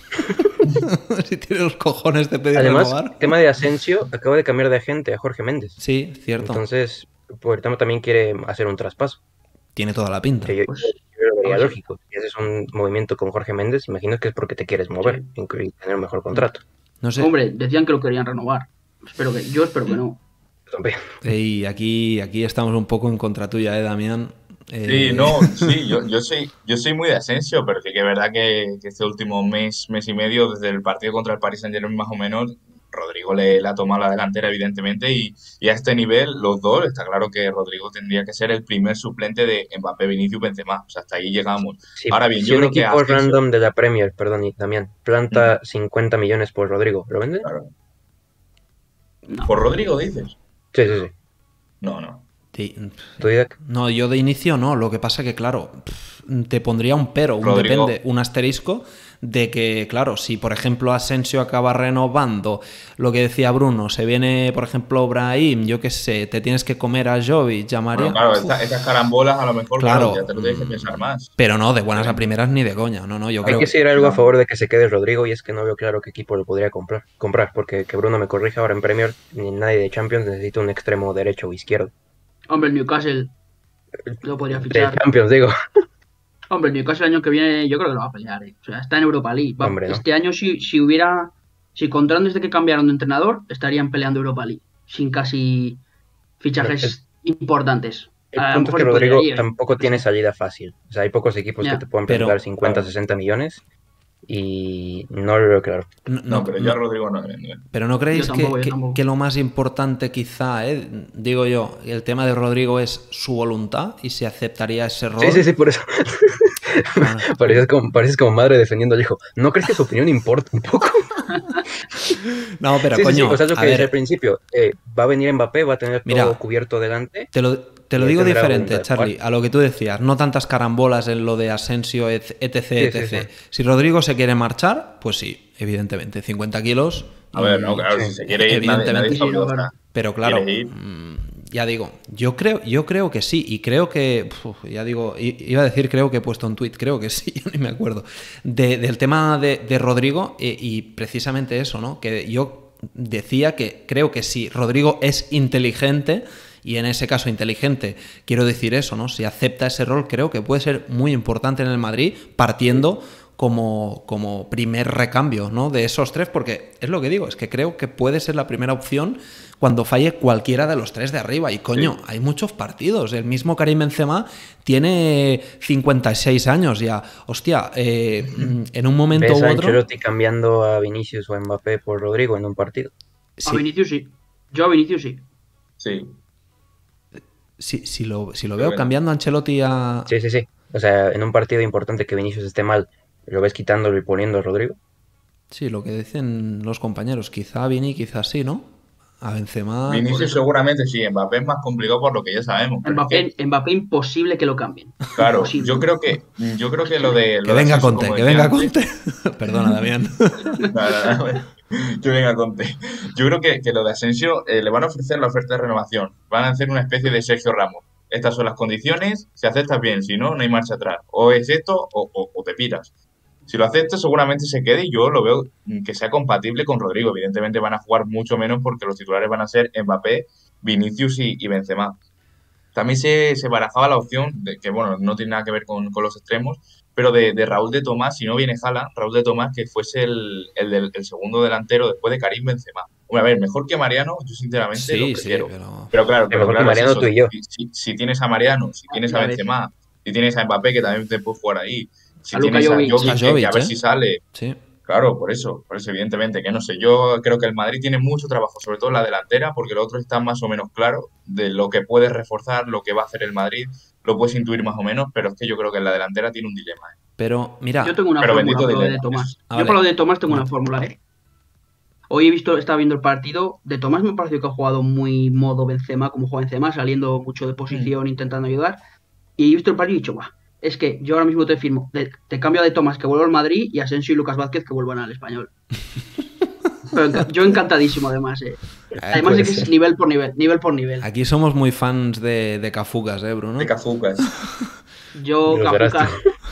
Speaker 1: Si tiene los cojones de pedir
Speaker 3: Además,
Speaker 1: renovar.
Speaker 3: El tema de Asensio acaba de cambiar de agente a Jorge Méndez.
Speaker 1: Sí, cierto.
Speaker 3: Entonces, por el tema también quiere hacer un traspaso.
Speaker 1: Tiene toda la pinta.
Speaker 3: Yo lo vería lógico. Si haces un movimiento con Jorge Méndez, imagino que es porque te quieres mover y tener un mejor contrato.
Speaker 1: No sé.
Speaker 2: Hombre, decían que lo querían renovar. Yo espero que no.
Speaker 1: Y aquí estamos un poco en contra tuya, Damián.
Speaker 4: Sí, yo soy muy de Asensio, pero sí que es verdad que este último mes y medio, desde el partido contra el Paris Saint-Germain más o menos, Rodrigo le ha tomado la delantera, evidentemente, y a este nivel, los dos, está claro que Rodrigo tendría que ser el primer suplente de Mbappé, Vinicius, Benzema. O sea, hasta ahí llegamos.
Speaker 3: Sí,
Speaker 4: ahora bien,
Speaker 3: si
Speaker 4: yo
Speaker 3: un
Speaker 4: creo que
Speaker 3: equipo random de la Premier, perdón, Damián, planta 50 millones por Rodrigo, ¿lo vende?
Speaker 4: Claro.
Speaker 2: No.
Speaker 4: ¿Por Rodrigo dices?
Speaker 3: Sí.
Speaker 4: No.
Speaker 3: ¿Tú, Didac?
Speaker 1: No, yo de inicio no. Lo que pasa que, claro, te pondría un pero, un asterisco de que, claro, si por ejemplo Asensio acaba renovando, lo que decía Bruno, se viene, por ejemplo, Brahim, yo qué sé, te tienes que comer a Jovic, a María.
Speaker 4: Bueno, claro, estas carambolas a lo mejor
Speaker 1: claro,
Speaker 4: ya te lo tienes que pensar más.
Speaker 1: Pero no, de buenas a primeras ni de coña. No, yo creo
Speaker 3: que decir algo a favor de que se quede Rodrigo, y es que no veo claro qué equipo lo podría comprar, porque que Bruno me corrija, ahora en Premier ni nadie de Champions necesita un extremo derecho o izquierdo.
Speaker 2: Hombre, el Newcastle lo podría fichar.
Speaker 3: De Champions, digo.
Speaker 2: Hombre, el Newcastle el año que viene yo creo que lo va a pelear. O sea, está en Europa League.
Speaker 3: Hombre, ¿no?
Speaker 2: Este año si contaran desde que cambiaron de entrenador, estarían peleando Europa League. Sin casi fichajes importantes.
Speaker 3: El punto es que Rodrigo tampoco tiene salida fácil. O sea, hay pocos equipos que te pueden pagar 50, 60 millones. Y no lo veo claro.
Speaker 4: No, pero yo a Rodrigo no.
Speaker 1: Pero ¿no creéis que lo más importante quizá, digo yo, el tema de Rodrigo es su voluntad y si aceptaría ese rol?
Speaker 3: Sí, por eso. Pareces como madre defendiendo al hijo. ¿No crees que su opinión importa un poco?
Speaker 1: No, pero coño,
Speaker 3: sí. O sea, lo que dije al principio, va a venir Mbappé, va a tener todo cubierto delante.
Speaker 1: Te lo digo diferente, Charlie, a lo que tú decías, no tantas carambolas en lo de Asensio, etc.
Speaker 3: Sí.
Speaker 1: Si Rodrigo se quiere marchar, pues sí, evidentemente, 50 kilos,
Speaker 4: A ver, no, claro, si se quiere ir, nadie
Speaker 1: evidentemente,
Speaker 4: está obligado.
Speaker 1: pero claro,
Speaker 4: ¿Quieres ir?
Speaker 1: ya digo, yo creo que sí, y creo que, ya digo, iba a decir creo que he puesto un tuit, creo que sí, yo ni me acuerdo, del tema de Rodrigo, y precisamente eso, ¿no? Que yo decía que creo que si Rodrigo es inteligente, y en ese caso inteligente, quiero decir eso, ¿no? Si acepta ese rol, creo que puede ser muy importante en el Madrid, partiendo como primer recambio, ¿no? De esos tres, porque es lo que digo, es que creo que puede ser la primera opción cuando falle cualquiera de los tres de arriba. Y coño, hay muchos partidos. El mismo Karim Benzema tiene 56 años ya. Hostia, en un momento
Speaker 3: ¿Ves
Speaker 1: u
Speaker 3: a
Speaker 1: otro...
Speaker 3: Ancelotti cambiando a Vinicius o a Mbappé por Rodrigo en un partido?
Speaker 2: Sí. A Vinicius sí. Yo a Vinicius sí.
Speaker 4: Sí.
Speaker 1: Si lo veo cambiando a Ancelotti a...
Speaker 3: Sí. O sea, en un partido importante que Vinicius esté mal, ¿lo ves quitándolo y poniendo a Rodrigo?
Speaker 1: Sí, lo que dicen los compañeros. Quizá a Vini, quizás sí, ¿no? A Benzema...
Speaker 4: Vinicius seguramente sí. Mbappé es más complicado por lo que ya sabemos.
Speaker 2: Mbappé imposible que lo cambien.
Speaker 4: Claro,
Speaker 2: Imposible.
Speaker 4: yo creo que lo de...
Speaker 1: Que venga Conte, que venga Conte. Perdona, Damián.
Speaker 4: Que venga Conte. Yo creo que lo de Asensio le van a ofrecer la oferta de renovación. Van a hacer una especie de Sergio Ramos. Estas son las condiciones, si aceptas bien, si no, no hay marcha atrás. O es esto o te piras. Si lo aceptas, seguramente se quede y yo lo veo que sea compatible con Rodrigo. Evidentemente van a jugar mucho menos porque los titulares van a ser Mbappé, Vinicius y Benzema. También se barajaba la opción de que, bueno, no tiene nada que ver con los extremos, pero de Raúl de Tomás, si no viene Haaland, Raúl de Tomás que fuese el segundo delantero después de Karim Benzema. Bueno, a ver, mejor que Mariano, yo sinceramente lo prefiero.
Speaker 3: Pero claro, Mariano,
Speaker 4: eso,
Speaker 3: tú y yo.
Speaker 4: Si tienes a Mariano, si tienes a Benzema, si tienes a Mbappé, que también te puede jugar ahí, si
Speaker 2: a
Speaker 4: tienes a Jovic, que a ver
Speaker 1: ¿eh?
Speaker 4: si sale.
Speaker 1: Sí.
Speaker 4: Claro, por eso evidentemente, que no sé, yo creo que el Madrid tiene mucho trabajo, sobre todo en la delantera, porque los otros están más o menos claros de lo que puede reforzar, lo que va a hacer el Madrid, lo puedes intuir más o menos, pero es que yo creo que en la delantera tiene un dilema.
Speaker 1: Pero, mira...
Speaker 2: Yo tengo una fórmula para lo de Tomás. Yo para lo de Tomás tengo una fórmula, ¿eh? Hoy estaba viendo el partido, de Tomás me pareció que ha jugado muy modo Benzema, como juega Benzema, saliendo mucho de posición, intentando ayudar, y he visto el partido y he dicho, guau, es que yo ahora mismo te firmo, te cambio de Tomás que vuelva al Madrid y Asensio y Lucas Vázquez que vuelvan al Español. Pero yo encantadísimo además, además de que es nivel por nivel.
Speaker 1: Aquí somos muy fans de Cafucas, Bruno.
Speaker 4: De Cafucas.
Speaker 2: Yo Cafucas.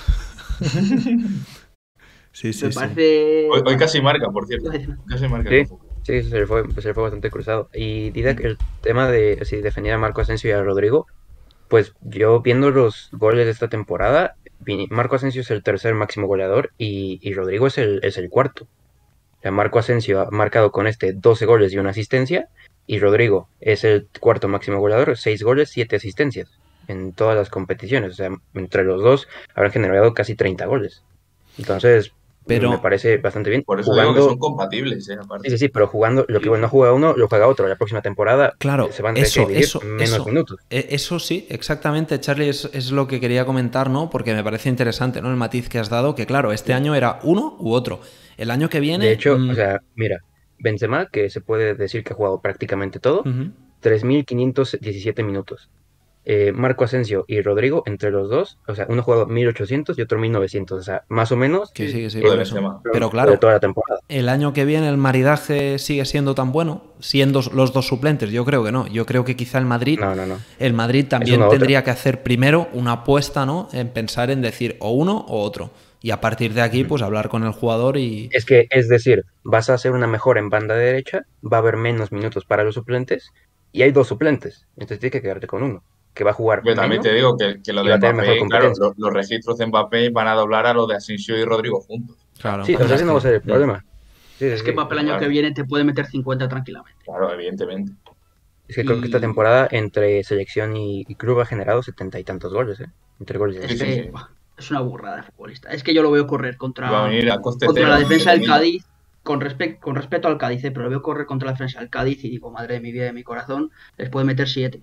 Speaker 1: Sí.
Speaker 2: Me parece...
Speaker 4: Hoy casi marca, por cierto. Casi marca.
Speaker 3: Sí, se le fue bastante cruzado. Y Didac, el tema de si defender a Marco Asensio y a Rodrigo, pues yo viendo los goles de esta temporada, Marco Asensio es el tercer máximo goleador y Rodrigo es el cuarto. O sea, Marco Asensio ha marcado con 12 goles y una asistencia, y Rodrigo es el cuarto máximo goleador, 6 goles, 7 asistencias en todas las competiciones. O sea, entre los dos habrán generado casi 30 goles. Entonces, me parece bastante bien.
Speaker 4: Por eso digo que son compatibles, aparte.
Speaker 3: Sí, pero jugando, lo que no juega uno, lo juega otro. La próxima temporada se van a tener que dividir menos minutos.
Speaker 1: Eso sí, exactamente, Charlie, es lo que quería comentar, ¿no? Porque me parece interesante, ¿no? El matiz que has dado, que claro, este año era uno u otro. El año que viene...
Speaker 3: De hecho, o sea, mira, Benzema, que se puede decir que ha jugado prácticamente todo, 3.517 minutos. Marco Asensio y Rodrigo, entre los dos, o sea, uno ha jugado 1.800 y otro 1.900, o sea, más o menos.
Speaker 1: Sí, por eso. Pero claro,
Speaker 3: de toda la temporada.
Speaker 1: El año que viene el maridaje sigue siendo tan bueno, siendo los dos suplentes. Yo creo que no. Yo creo que quizá el Madrid, el Madrid también tendría que hacer primero una apuesta, ¿no? En pensar en decir o uno o otro. Y a partir de aquí, pues hablar con el jugador y...
Speaker 3: Es decir, vas a hacer una mejora en banda derecha, va a haber menos minutos para los suplentes y hay dos suplentes, entonces tienes que quedarte con uno que va a jugar.
Speaker 4: Yo también te digo que lo de Mbappé, claro, los registros de Mbappé van a doblar a los de Asensio y Rodrigo juntos.
Speaker 1: Claro.
Speaker 3: Sí, o sea, ese no va a ser el problema.
Speaker 2: Es que Mbappé el año que viene te puede meter 50 tranquilamente.
Speaker 4: Claro, evidentemente.
Speaker 3: Es que creo que esta temporada entre selección y club ha generado 70 y tantos goles, entre goles y
Speaker 2: asistencia. Es una burrada de futbolista. Es que yo lo veo correr contra
Speaker 4: la
Speaker 2: defensa del Cádiz, con respeto al Cádiz, pero lo veo correr contra la defensa del Cádiz y digo, madre de mi vida y de mi corazón, les puede meter 7.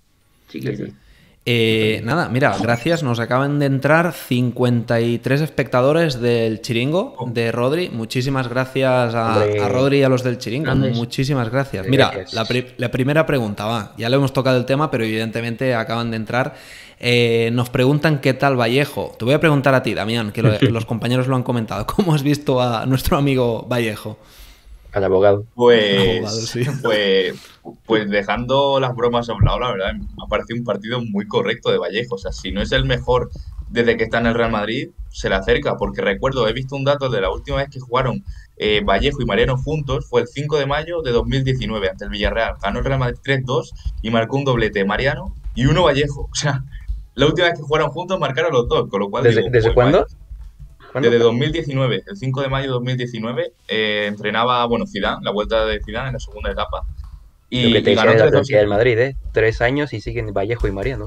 Speaker 1: Nada, mira, gracias. Nos acaban de entrar 53 espectadores del Chiringo de Rodri. Muchísimas gracias a Rodri y a los del Chiringo.
Speaker 2: Grandes.
Speaker 1: Muchísimas gracias. Mira, la primera pregunta, ya le hemos tocado el tema, pero evidentemente acaban de entrar. Nos preguntan qué tal Vallejo. Te voy a preguntar a ti, Damián, que los compañeros lo han comentado. ¿Cómo has visto a nuestro amigo Vallejo?
Speaker 3: al abogado.
Speaker 4: Pues,
Speaker 1: Sí.
Speaker 4: pues dejando las bromas a un lado, la verdad, me ha parecido un partido muy correcto de Vallejo. O sea, si no es el mejor desde que está en el Real Madrid, se le acerca. Porque recuerdo, he visto un dato de la última vez que jugaron Vallejo y Mariano juntos, fue el 5 de mayo de 2019 ante el Villarreal. Ganó el Real Madrid 3-2 y marcó un doblete Mariano y uno Vallejo. O sea, la última vez que jugaron juntos marcaron los dos, con lo cual
Speaker 3: ¿Desde,
Speaker 4: digo,
Speaker 3: ¿desde
Speaker 4: pues
Speaker 3: cuándo?
Speaker 4: vaya. Desde 2019, el 5 de mayo de 2019, entrenaba, bueno, Zidane, la vuelta de Zidane en la segunda etapa.
Speaker 3: Lo que te
Speaker 4: Y
Speaker 3: decía
Speaker 4: ganó
Speaker 3: de la
Speaker 4: 3-2.
Speaker 3: plantilla del Madrid, ¿eh? 3 años y siguen Vallejo y Mariano.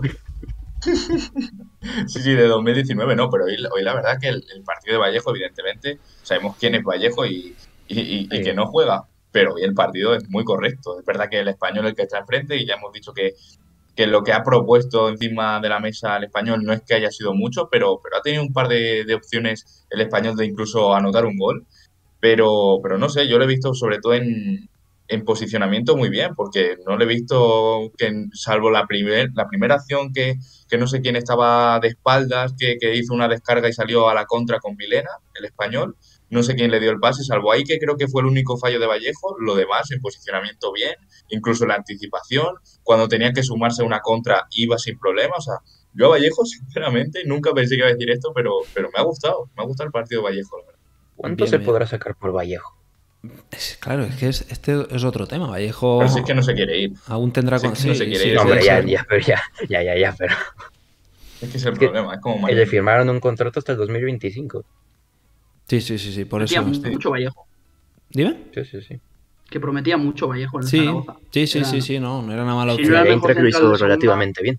Speaker 4: Sí, sí, de 2019, no, pero hoy la verdad que el partido de Vallejo, evidentemente, sabemos quién es Vallejo y que no juega, pero hoy el partido es muy correcto. Es verdad que el Español es el que está enfrente y ya hemos dicho que lo que ha propuesto encima de la mesa el Español no es que haya sido mucho, pero ha tenido un par de opciones el Español de incluso anotar un gol. Pero no sé, yo lo he visto sobre todo en posicionamiento muy bien, porque no lo he visto salvo la primera acción que no sé quién estaba de espaldas, que hizo una descarga y salió a la contra con Vilena, el español. No sé quién le dio el pase, salvo ahí que creo que fue el único fallo de Vallejo. Lo demás, en posicionamiento bien, incluso la anticipación, cuando tenía que sumarse a una contra iba sin problema. O sea, yo a Vallejo, sinceramente, nunca pensé que iba a decir esto, pero me ha gustado el partido de Vallejo, la verdad.
Speaker 3: ¿Cuánto
Speaker 1: Bien,
Speaker 3: se
Speaker 1: bien.
Speaker 3: podrá sacar por Vallejo?
Speaker 1: Claro, es que este es otro tema. Vallejo
Speaker 4: Pero si es que no se quiere ir.
Speaker 1: aún tendrá...
Speaker 4: Si es que no se quiere ir.
Speaker 3: No,
Speaker 4: Sí,
Speaker 3: hombre,
Speaker 4: sí,
Speaker 3: ya,
Speaker 4: sí.
Speaker 3: pero...
Speaker 4: Es que es el
Speaker 3: Es que
Speaker 4: problema, es como
Speaker 3: le
Speaker 4: Mariano.
Speaker 3: firmaron un contrato hasta el 2025.
Speaker 1: Sí, por
Speaker 2: Prometía
Speaker 1: eso...
Speaker 2: mucho Vallejo.
Speaker 1: ¿Dime?
Speaker 3: Sí.
Speaker 2: Que prometía mucho Vallejo en el
Speaker 1: Sí,
Speaker 2: Zaragoza.
Speaker 1: sí, no era una mala
Speaker 2: Si
Speaker 3: Y
Speaker 1: opción.
Speaker 2: no era
Speaker 3: el
Speaker 2: el mejor
Speaker 3: Eintracht lo
Speaker 2: central de
Speaker 3: hizo
Speaker 2: segunda,
Speaker 3: relativamente bien.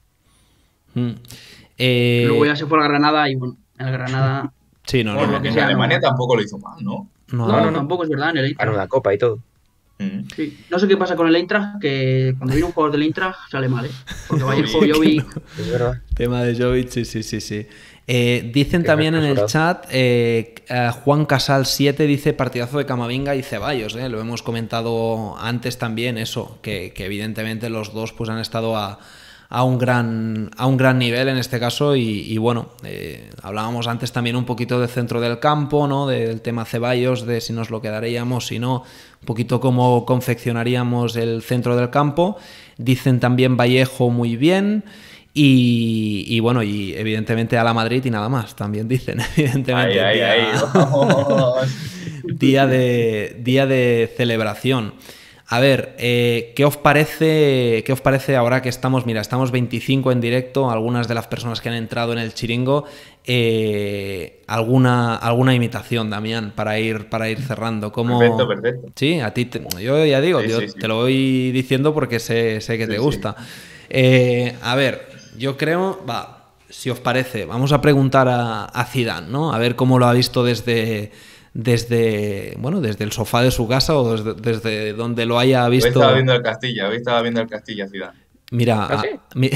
Speaker 2: luego ya se fue a Granada y bueno, el Granada...
Speaker 1: Sí, no,
Speaker 2: por
Speaker 4: Bueno,
Speaker 2: lo que
Speaker 4: en
Speaker 2: sea,
Speaker 4: Alemania
Speaker 2: no.
Speaker 4: tampoco lo hizo mal, ¿no?
Speaker 2: No, tampoco es verdad, en el
Speaker 3: Ganó
Speaker 2: Eintracht.
Speaker 3: una copa y todo.
Speaker 2: Sí. No sé qué pasa con el Eintracht, que cuando viene un jugador del Eintracht sale mal, ¿eh? Porque Vallejo, yo vi...
Speaker 3: Es verdad.
Speaker 1: Tema de Jovic, sí. Dicen
Speaker 3: Qué
Speaker 1: también en el
Speaker 3: rasurado.
Speaker 1: chat, Juan Casal 7 dice partidazo de Camavinga y Ceballos, lo hemos comentado antes también eso, que evidentemente los dos pues han estado a un gran nivel en este caso y bueno, hablábamos antes también un poquito del centro del campo, ¿no? Del tema Ceballos, de si nos lo quedaríamos, si no, un poquito cómo confeccionaríamos el centro del campo. Dicen también Vallejo muy bien. Y bueno, y evidentemente a la Madrid y nada más, también dicen, evidentemente.
Speaker 4: Ahí, vamos.
Speaker 1: Día de celebración. A ver, ¿qué os parece ahora que estamos 25 en directo, algunas de las personas que han entrado en el chiringo, alguna imitación, Damián, para ir cerrando? ¿Cómo...
Speaker 4: Perfecto.
Speaker 1: Sí, a ti, yo ya digo,
Speaker 4: Sí,
Speaker 1: yo
Speaker 4: sí.
Speaker 1: te lo voy diciendo porque sé que te gusta. A ver, yo creo, si os parece, vamos a preguntar a Zidane, ¿no? A ver cómo lo ha visto desde el sofá de su casa o desde donde lo haya visto.
Speaker 4: Hoy estaba viendo el Castilla, Zidane.
Speaker 1: Mira,
Speaker 3: ¿sí?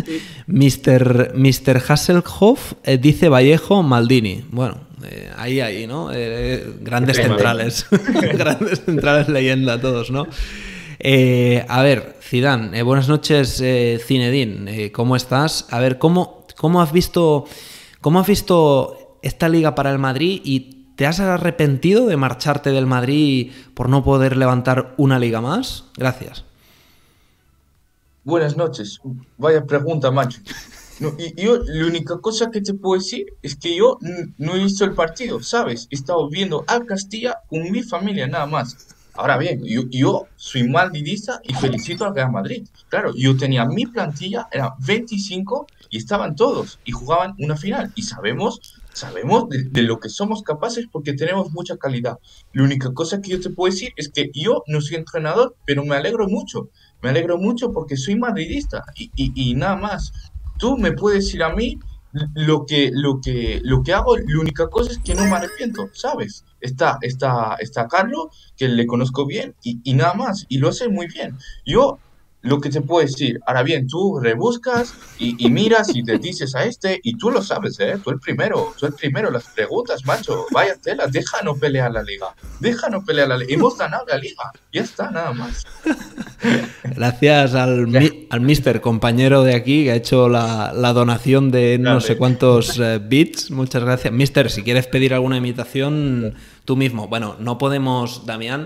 Speaker 1: Mr. Hasselhoff dice Vallejo Maldini. Bueno, ahí, ¿no? Grandes centrales. Grandes centrales leyenda todos, ¿no? A ver, Zidane, buenas noches, Zinedine, ¿cómo estás? A ver, ¿cómo has visto esta liga para el Madrid y te has arrepentido de marcharte del Madrid por no poder levantar una liga más? Gracias.
Speaker 4: Buenas noches. Vaya pregunta, macho. No, y yo, la única cosa que te puedo decir es que yo no he visto el partido, ¿sabes? He estado viendo al Castilla con mi familia, nada más. Ahora bien, yo soy madridista y felicito al Real Madrid. Claro, yo tenía mi plantilla, eran 25 y estaban todos y jugaban una final. Y sabemos de lo que somos capaces porque tenemos mucha calidad. La única cosa que yo te puedo decir es que yo no soy entrenador, pero me alegro mucho. Me alegro mucho porque soy madridista y nada más. Tú me puedes decir a mí lo que hago, la única cosa es que no me arrepiento, ¿sabes? Está Carlos, que le conozco bien, y nada más, y lo hace muy bien. Yo lo que te puedo decir, ahora bien, tú rebuscas y miras y te dices a y tú lo sabes, ¿eh? Tú el primero, las preguntas, macho, vaya tela, déjanos pelear la liga, hemos ganado la liga, ya está, nada más.
Speaker 1: Gracias al mister, compañero de aquí, que ha hecho la donación de no sé cuántos bits. Muchas gracias. Mister, si quieres pedir alguna imitación, tú mismo. Bueno, no podemos, Damián,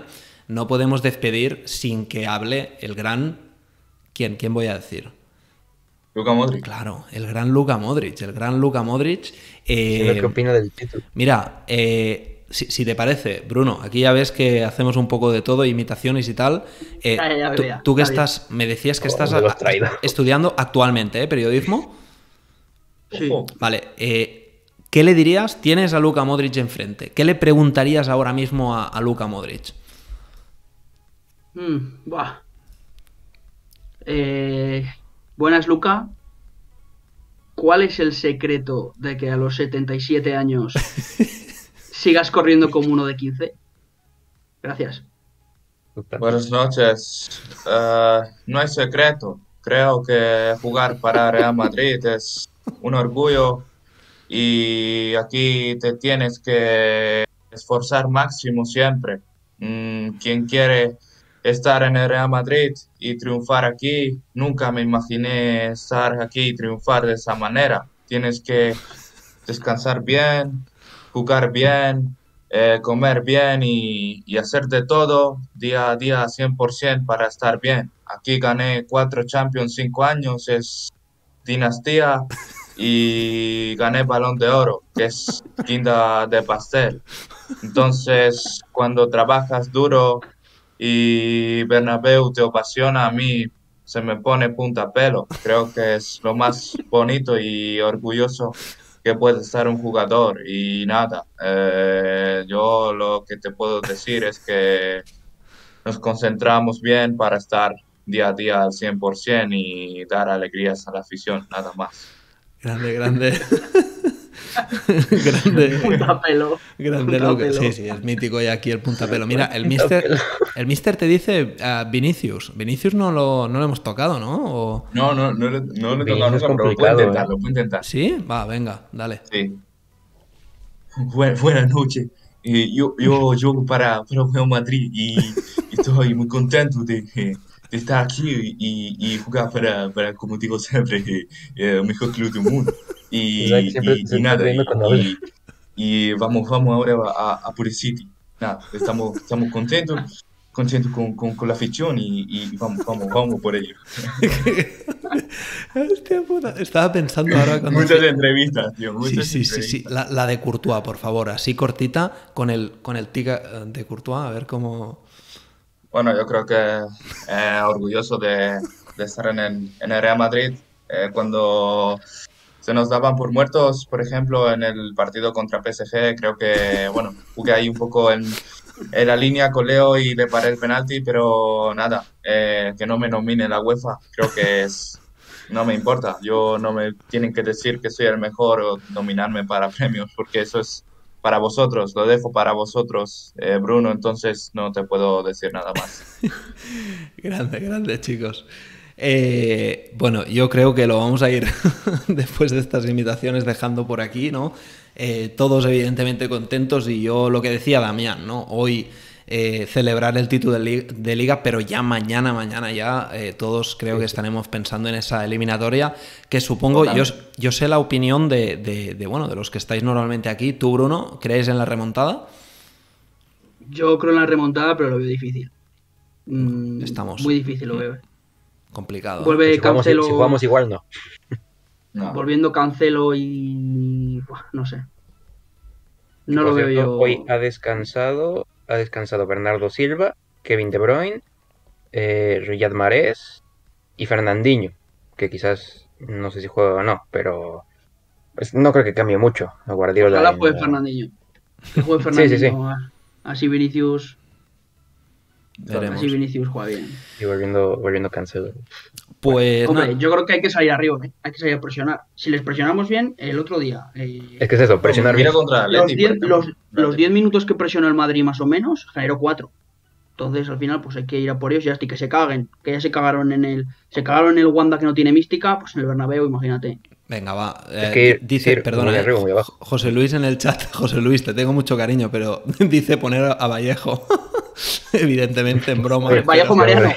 Speaker 1: no podemos despedir sin que hable el gran... ¿Quién voy a decir?
Speaker 4: Luka Modric.
Speaker 1: Claro, el gran Luka Modric.
Speaker 3: ¿Qué opina del título?
Speaker 1: Mira, si te parece, Bruno, aquí ya ves que hacemos un poco de todo, imitaciones y tal. Tú que estás, me decías que estás estudiando actualmente, periodismo.
Speaker 2: Sí.
Speaker 1: Vale, ¿qué le dirías? Tienes a Luka Modric enfrente. ¿Qué le preguntarías ahora mismo a Luka Modric?
Speaker 2: Buenas, Luka. ¿Cuál es el secreto de que a los 77 años sigas corriendo como uno de 15? Gracias.
Speaker 4: Buenas noches. No hay secreto. Creo que jugar para Real Madrid es un orgullo y aquí te tienes que esforzar máximo siempre. Quien quiere estar en el Real Madrid y triunfar aquí, nunca me imaginé estar aquí y triunfar de esa manera. Tienes que descansar bien, jugar bien, comer bien y hacer de todo día a día 100% para estar bien. Aquí gané 4 Champions 5 años, es dinastía y gané Balón de Oro, que es guinda de pastel. Entonces, cuando trabajas duro y Bernabéu te apasiona, a mí se me pone punta pelo. Creo que es lo más bonito y orgulloso que puede estar un jugador. Y nada, yo lo que te puedo decir es que nos concentramos bien para estar día a día al 100% y dar alegrías a la afición, nada más.
Speaker 1: Grande.
Speaker 2: Puntapelo.
Speaker 1: Grande Luka. Sí, es mítico ya aquí el puntapelo. Mira, el mister te dice Vinicius. Vinicius no lo hemos tocado, ¿no?
Speaker 4: No le he tocado nunca, pero lo puedo intentar.
Speaker 1: ¿Sí? Va, venga, dale.
Speaker 4: Sí. Buenas noches. Yo juego para Real Madrid y estoy muy contento de estar aquí y jugar para, como digo siempre, el mejor club del mundo. Y nada, y vamos ahora a Pure City. Nada, estamos contentos con la afición y vamos por ello.
Speaker 1: Hostia puta. Estaba pensando ahora cuando...
Speaker 4: Muchas entrevistas, tío.
Speaker 1: Sí. La de Courtois, por favor, así cortita, con el tic de Courtois, a ver cómo...
Speaker 4: Bueno, yo creo que orgulloso de estar en el Real Madrid. Cuando se nos daban por muertos, por ejemplo, en el partido contra PSG, creo que, bueno, jugué ahí un poco en la línea con Leo y le paré el penalti, pero nada, que no me nomine la UEFA, creo que no me importa. Yo no me tienen que decir que soy el mejor o nominarme para premios, porque eso es para vosotros, lo dejo para vosotros, Bruno, entonces no te puedo decir nada más.
Speaker 1: Grande, chicos. Bueno, yo creo que lo vamos a ir después de estas invitaciones dejando por aquí, ¿no? Todos evidentemente contentos y yo lo que decía Damián, ¿no? Hoy celebrar el título de liga, pero ya mañana ya todos creo que estaremos pensando en esa eliminatoria que supongo, yo sé la opinión de los que estáis normalmente aquí. ¿Tú, Bruno, crees en la remontada?
Speaker 2: Yo creo en la remontada, pero lo veo difícil.
Speaker 1: Estamos
Speaker 2: muy difícil lo veo.
Speaker 1: Complicado.
Speaker 2: Vuelve
Speaker 3: si
Speaker 2: Cancelo.
Speaker 3: Si jugamos igual, no.
Speaker 2: Volviendo Cancelo y... no sé. No lo veo yo.
Speaker 3: Hoy ha descansado Bernardo Silva, Kevin De Bruyne, Riyad Mahrez y Fernandinho, que quizás no sé si juega o no, pero pues, no creo que cambie mucho a Guardiola.
Speaker 2: Ojalá juegue Fernandinho. Que juegue Fernandinho.
Speaker 3: Sí.
Speaker 2: Así Vinicius...
Speaker 1: Veremos.
Speaker 2: Así Vinicius juega bien.
Speaker 3: Y volviendo Cancelo.
Speaker 1: Pues
Speaker 2: hombre, yo creo que hay que salir arriba, ¿eh? Hay que salir a presionar. Si les presionamos bien, el otro día...
Speaker 3: es que es eso, presionar bien.
Speaker 4: Contra
Speaker 2: los 10 minutos que presionó el Madrid más o menos, generó 4. Entonces, al final, pues hay que ir a por ellos y hasta que se caguen. Que ya se cagaron en el Wanda, que no tiene mística, pues en el Bernabéu, imagínate.
Speaker 1: Venga, va.
Speaker 3: Dice,
Speaker 1: perdona, José Luis en el chat. José Luis, te tengo mucho cariño, pero dice poner a Vallejo. Evidentemente, en broma.
Speaker 2: Vallejo Mariano.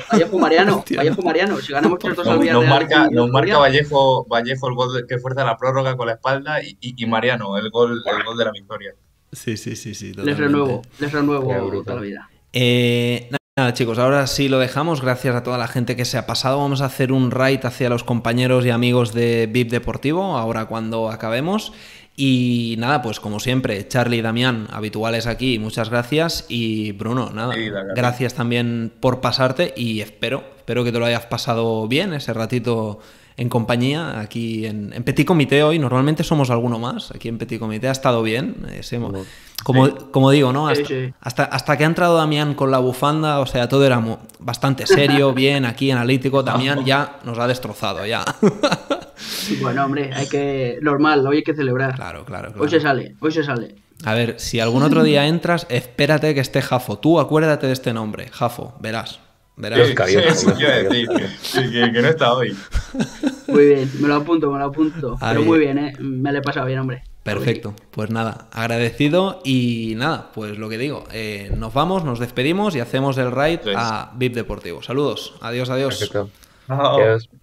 Speaker 2: Si ganamos 3-2 al Villarreal.
Speaker 4: Nos marca Vallejo el gol que fuerza la prórroga con la espalda y Mariano, el gol de la victoria.
Speaker 1: Sí.
Speaker 2: Les renuevo toda la vida.
Speaker 1: Nada, chicos, ahora sí lo dejamos. Gracias a toda la gente que se ha pasado. Vamos a hacer un raid hacia los compañeros y amigos de VIP Deportivo, ahora cuando acabemos. Y nada, pues como siempre, Charlie y Damián, habituales aquí, muchas gracias. Y Bruno, nada, gracias también por pasarte y espero que te lo hayas pasado bien ese ratito en compañía aquí en Petit Comité hoy. Normalmente somos alguno más, aquí en Petit Comité ha estado bien. Como digo, ¿no? Hasta que ha entrado Damián con la bufanda, o sea, todo era bastante serio, bien, aquí analítico. Damián ya nos ha destrozado, ya.
Speaker 2: Bueno, hombre, normal, hoy hay que celebrar.
Speaker 1: Claro.
Speaker 2: Hoy se sale.
Speaker 1: A ver, si algún otro día entras, espérate que esté Jafo. Tú acuérdate de este nombre, Jafo, verás.
Speaker 4: Eso quiero decir, que no está hoy.
Speaker 2: Muy bien, me lo apunto. Pero muy bien, me lo he pasado bien, hombre.
Speaker 1: Perfecto, pues nada, agradecido y nada, pues lo que digo, nos vamos, nos despedimos y hacemos el raid a VIP Deportivo. Saludos, adiós.
Speaker 3: Perfecto.
Speaker 4: Adiós.